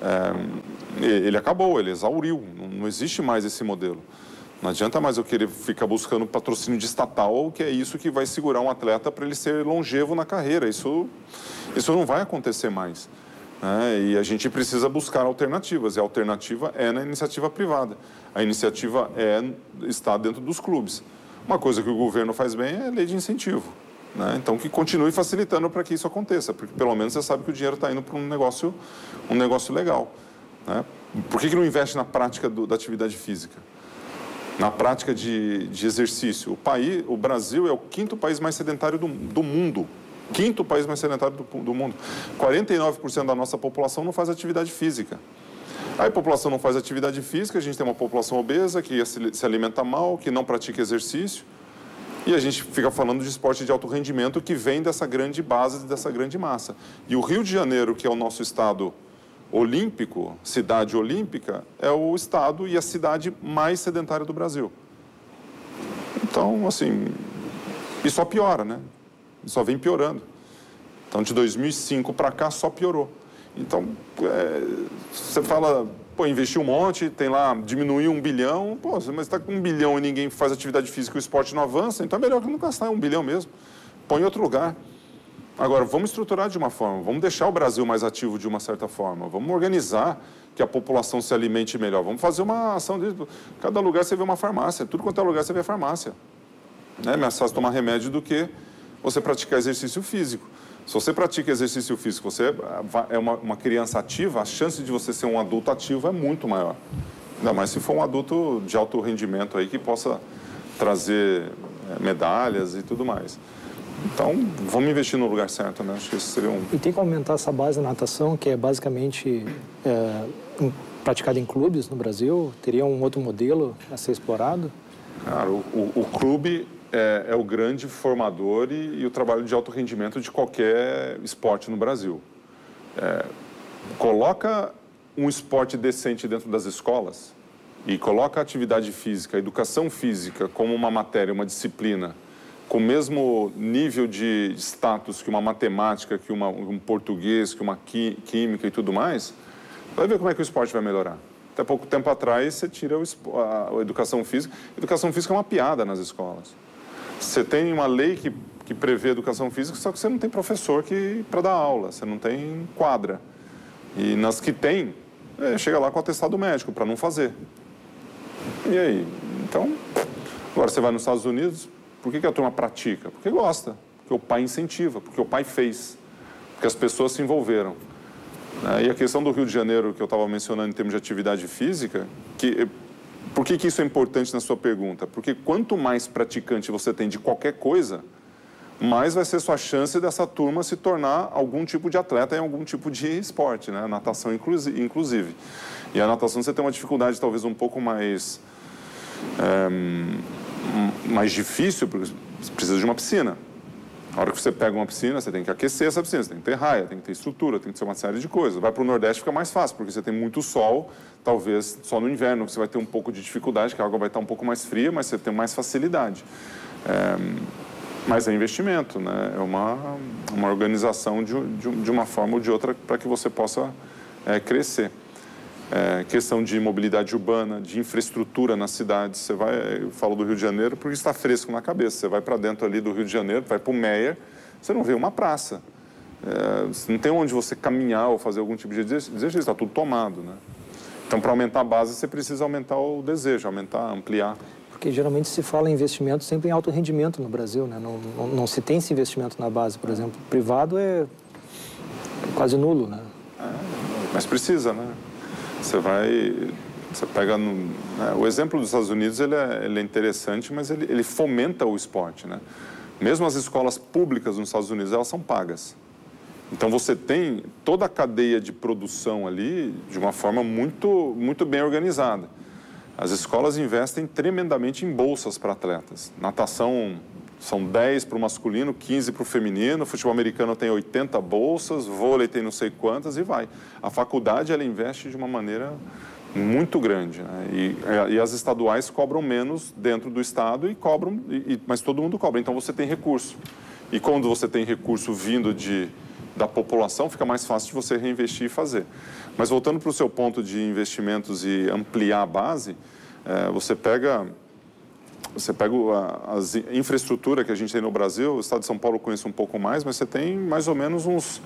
é, ele acabou, ele exauriu. Não, não existe mais esse modelo. Não adianta mais eu querer ficar buscando patrocínio de estatal, que é isso que vai segurar um atleta para ele ser longevo na carreira. Isso, isso não vai acontecer mais. É, e a gente precisa buscar alternativas, e a alternativa é na iniciativa privada. A iniciativa é, está dentro dos clubes. Uma coisa que o governo faz bem é a lei de incentivo. né? Então, que continue facilitando para que isso aconteça, porque pelo menos você sabe que o dinheiro está indo para um negócio, um negócio legal, né? Por que que não investe na prática do, da atividade física? Na prática de, de exercício? O, país, o Brasil é o quinto país mais sedentário do, do mundo. Quinto país mais sedentário do, do mundo. quarenta e nove por cento da nossa população não faz atividade física. Aí a população não faz atividade física, a gente tem uma população obesa, que se alimenta mal, que não pratica exercício. E a gente fica falando de esporte de alto rendimento que vem dessa grande base, dessa grande massa. E o Rio de Janeiro, que é o nosso estado olímpico, cidade olímpica, é o estado e a cidade mais sedentária do Brasil. Então, assim, e só piora, né? Só vem piorando. Então, de dois mil e cinco para cá, só piorou. Então, é, você fala, pô, investiu um monte, tem lá, diminuiu um bilhão, pô, mas está com um bilhão e ninguém faz atividade física e o esporte não avança, então é melhor que não gastar um bilhão mesmo. Põe em outro lugar. Agora, vamos estruturar de uma forma, vamos deixar o Brasil mais ativo de uma certa forma, vamos organizar que a população se alimente melhor, vamos fazer uma ação de... Cada lugar você vê uma farmácia, tudo quanto é lugar você vê farmácia. É mais fácil tomar remédio do que você praticar exercício físico. Se você pratica exercício físico, você é uma, uma criança ativa, a chance de você ser um adulto ativo é muito maior. Ainda mais se for um adulto de alto rendimento aí que possa trazer é, medalhas e tudo mais. Então, vamos investir no lugar certo, né? Acho que isso seria um... E tem que aumentar essa base da natação, que é basicamente é, praticada em clubes no Brasil? Teria um outro modelo a ser explorado? Cara, o, o, o clube é, é o grande formador e, e o trabalho de alto rendimento de qualquer esporte no Brasil. É, coloca um esporte decente dentro das escolas e coloca a atividade física, a educação física como uma matéria, uma disciplina, com o mesmo nível de status que uma matemática, que uma, um português, que uma química e tudo mais, vai ver como é que o esporte vai melhorar. Até pouco tempo atrás, você tira o, a, a educação física. Educação física é uma piada nas escolas. Você tem uma lei que, que prevê educação física, só que você não tem professor para dar aula, você não tem quadra. E nas que tem, é, chega lá com o atestado médico para não fazer. E aí? Então, agora você vai nos Estados Unidos... Por que que a turma pratica? Porque gosta, porque o pai incentiva, porque o pai fez, porque as pessoas se envolveram. E a questão do Rio de Janeiro, que eu estava mencionando em termos de atividade física, que, por que que isso é importante na sua pergunta? Porque quanto mais praticante você tem de qualquer coisa, mais vai ser sua chance dessa turma se tornar algum tipo de atleta em algum tipo de esporte, né? Natação inclusive. E a natação você tem uma dificuldade talvez um pouco mais... É, mais difícil, porque você precisa de uma piscina. Na hora que você pega uma piscina, você tem que aquecer essa piscina, você tem que ter raia, tem que ter estrutura, tem que ter uma série de coisas. Vai para o Nordeste fica mais fácil, porque você tem muito sol, talvez só no inverno você vai ter um pouco de dificuldade, que a água vai estar um pouco mais fria, mas você tem mais facilidade. É, mas é investimento, né? É uma, uma organização de, de, de uma forma ou de outra para que você possa é, crescer. É, questão de mobilidade urbana, de infraestrutura nas cidades. Você vai, eu falo do Rio de Janeiro porque está fresco na cabeça. Você vai para dentro ali do Rio de Janeiro, vai para o Meier, você não vê uma praça. É, não tem onde você caminhar ou fazer algum tipo de exercício, está tudo tomado, né? Então, para aumentar a base, você precisa aumentar o desejo, aumentar, ampliar. Porque geralmente se fala em investimento sempre em alto rendimento no Brasil, né? Não, não, não se tem esse investimento na base, por exemplo. O privado é quase nulo, né? É, mas precisa, né? Você vai, você pega, no, né, o exemplo dos Estados Unidos ele é, ele é interessante, mas ele, ele fomenta o esporte, né? Mesmo as escolas públicas nos Estados Unidos, elas são pagas. Então você tem toda a cadeia de produção ali de uma forma muito, muito bem organizada. As escolas investem tremendamente em bolsas para atletas. Natação são dez para o masculino, quinze para o feminino, futebol americano tem oitenta bolsas, vôlei tem não sei quantas e vai. A faculdade, ela investe de uma maneira muito grande, né? e, e as estaduais cobram menos dentro do estado, e cobram, e, mas todo mundo cobra, então você tem recurso. E quando você tem recurso vindo de, da população, fica mais fácil de você reinvestir e fazer. Mas voltando para o seu ponto de investimentos e ampliar a base, é, você pega... Você pega a, a infraestrutura que a gente tem no Brasil, o estado de São Paulo conhece um pouco mais, mas você tem mais ou menos uns,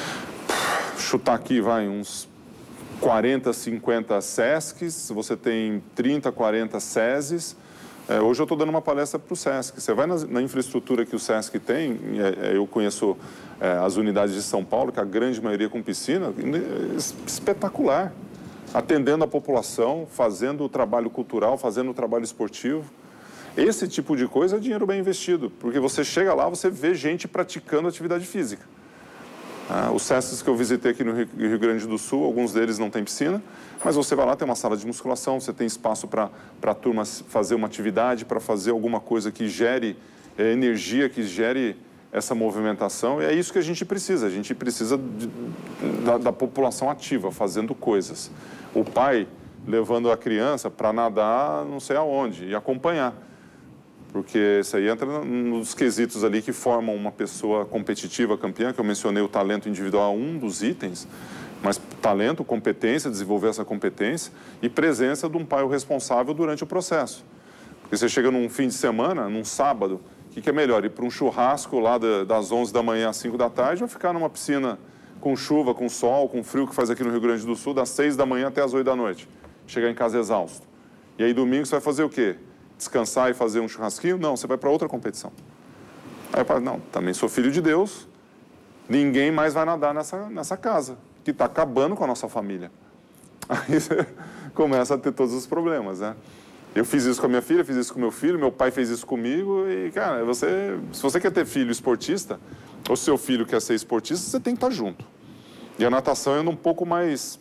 chutar aqui, vai, uns quarenta, cinquenta SESCs, você tem trinta, quarenta SESIs, É, hoje eu estou dando uma palestra para o SESC. Você vai na, na infraestrutura que o SESC tem, é, é, eu conheço é, as unidades de São Paulo, que a grande maioria com piscina, é espetacular. Atendendo a população, fazendo o trabalho cultural, fazendo o trabalho esportivo. Esse tipo de coisa é dinheiro bem investido, porque você chega lá, você vê gente praticando atividade física. Ah, os SESCs que eu visitei aqui no Rio Grande do Sul, alguns deles não têm piscina, mas você vai lá, tem uma sala de musculação, você tem espaço para a turma fazer uma atividade, para fazer alguma coisa que gere é, energia, que gere essa movimentação, e é isso que a gente precisa. A gente precisa de, da, da população ativa, fazendo coisas. O pai levando a criança para nadar não sei aonde e acompanhar. Porque isso aí entra nos quesitos ali que formam uma pessoa competitiva, campeã, que eu mencionei o talento individual, um dos itens, mas talento, competência, desenvolver essa competência e presença de um pai responsável durante o processo. Porque você chega num fim de semana, num sábado, o que, que é melhor? Ir para um churrasco lá das onze da manhã às cinco da tarde ou ficar numa piscina com chuva, com sol, com frio que faz aqui no Rio Grande do Sul, das seis da manhã até as oito da noite. Chegar em casa exausto. E aí domingo você vai fazer o quê? Descansar e fazer um churrasquinho? Não, você vai para outra competição. Aí eu falo, não, também sou filho de Deus, ninguém mais vai nadar nessa, nessa casa, que está acabando com a nossa família. Aí você começa a ter todos os problemas, né? Eu fiz isso com a minha filha, fiz isso com meu filho, meu pai fez isso comigo e, cara, você, se você quer ter filho esportista, ou se seu filho quer ser esportista, você tem que estar junto. E a natação anda um pouco mais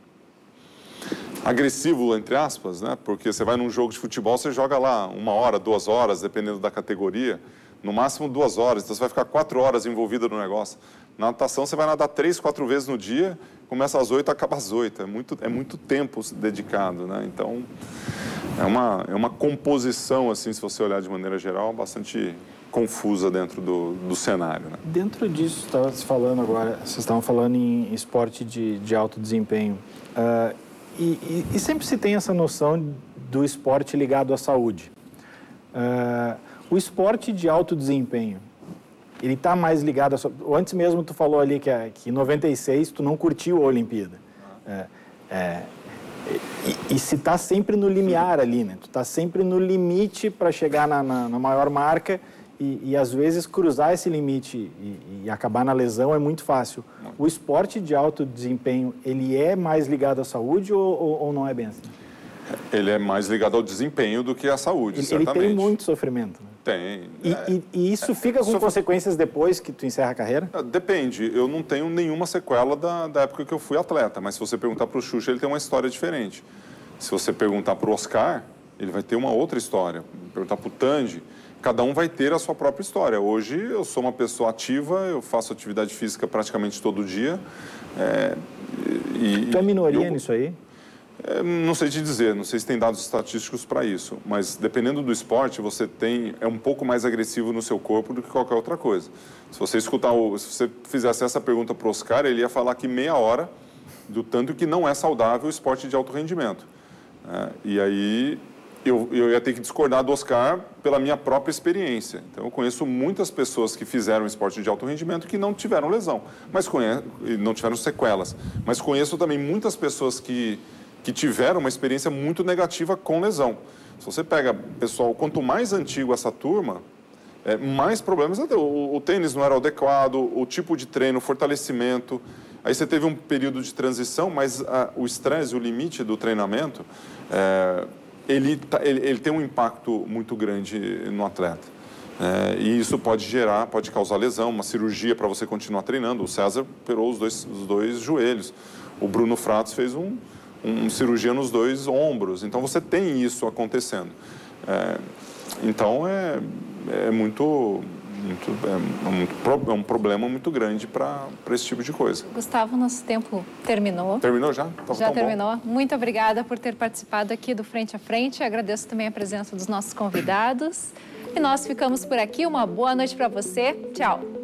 agressivo, entre aspas, né? Porque você vai num jogo de futebol, você joga lá uma hora, duas horas, dependendo da categoria, no máximo duas horas, então você vai ficar quatro horas envolvido no negócio. Na natação você vai nadar três, quatro vezes no dia, começa às oito, acaba às oito, é muito, é muito tempo dedicado, né? Então, é uma, é uma composição, assim, se você olhar de maneira geral, bastante confusa dentro do, do cenário, né? Dentro disso, estava se falando agora, vocês estavam falando em esporte de, de alto desempenho, uh, e, e, e sempre se tem essa noção do esporte ligado à saúde. Uh, o esporte de alto desempenho, ele está mais ligado a... Antes mesmo tu falou ali que, que em noventa e seis tu não curtiu a Olimpíada. É, é, e, e se está sempre no limiar ali, né? Tu está sempre no limite para chegar na, na, na maior marca e, e às vezes cruzar esse limite e, e acabar na lesão é muito fácil. O esporte de alto desempenho, ele é mais ligado à saúde ou, ou, ou não é bem assim? Ele é mais ligado ao desempenho do que à saúde, ele, certamente. Ele tem muito sofrimento. Né? Tem. E, é, e, e isso fica com sof... consequências depois que tu encerra a carreira? Depende. Eu não tenho nenhuma sequela da, da época que eu fui atleta, mas se você perguntar para o Xuxa, ele tem uma história diferente. Se você perguntar para o Oscar, ele vai ter uma outra história. Perguntar para o Tandy, cada um vai ter a sua própria história. Hoje eu sou uma pessoa ativa, eu faço atividade física praticamente todo dia. É, e, tu é minoria eu... nisso aí? É, não sei te dizer, não sei se tem dados estatísticos para isso, mas dependendo do esporte, você tem, é um pouco mais agressivo no seu corpo do que qualquer outra coisa. Se você escutar, o, se você fizesse essa pergunta para o Oscar, ele ia falar que meia hora do tanto que não é saudável o esporte de alto rendimento. É, e aí eu, eu ia ter que discordar do Oscar pela minha própria experiência. Então eu conheço muitas pessoas que fizeram esporte de alto rendimento que não tiveram lesão, mas conheço, não tiveram sequelas. Mas conheço também muitas pessoas que que tiveram uma experiência muito negativa com lesão. Se você pega, pessoal, quanto mais antigo essa turma, é, mais problemas. O, o tênis não era adequado, o tipo de treino, o fortalecimento. Aí você teve um período de transição, mas a, o estresse, o limite do treinamento, é, ele, tá, ele, ele tem um impacto muito grande no atleta. É, e isso pode gerar, pode causar lesão, uma cirurgia para você continuar treinando. O César operou os dois, os dois joelhos. O Bruno Fratos fez um... um cirurgia nos dois ombros, então você tem isso acontecendo. É, então é, é muito, muito, é, muito, é um problema muito grande para esse tipo de coisa. Gustavo, nosso tempo terminou. Terminou já? Tá, já tá terminou. Bom. Muito obrigada por ter participado aqui do Frente a Frente. Agradeço também a presença dos nossos convidados. E nós ficamos por aqui. Uma boa noite para você. Tchau.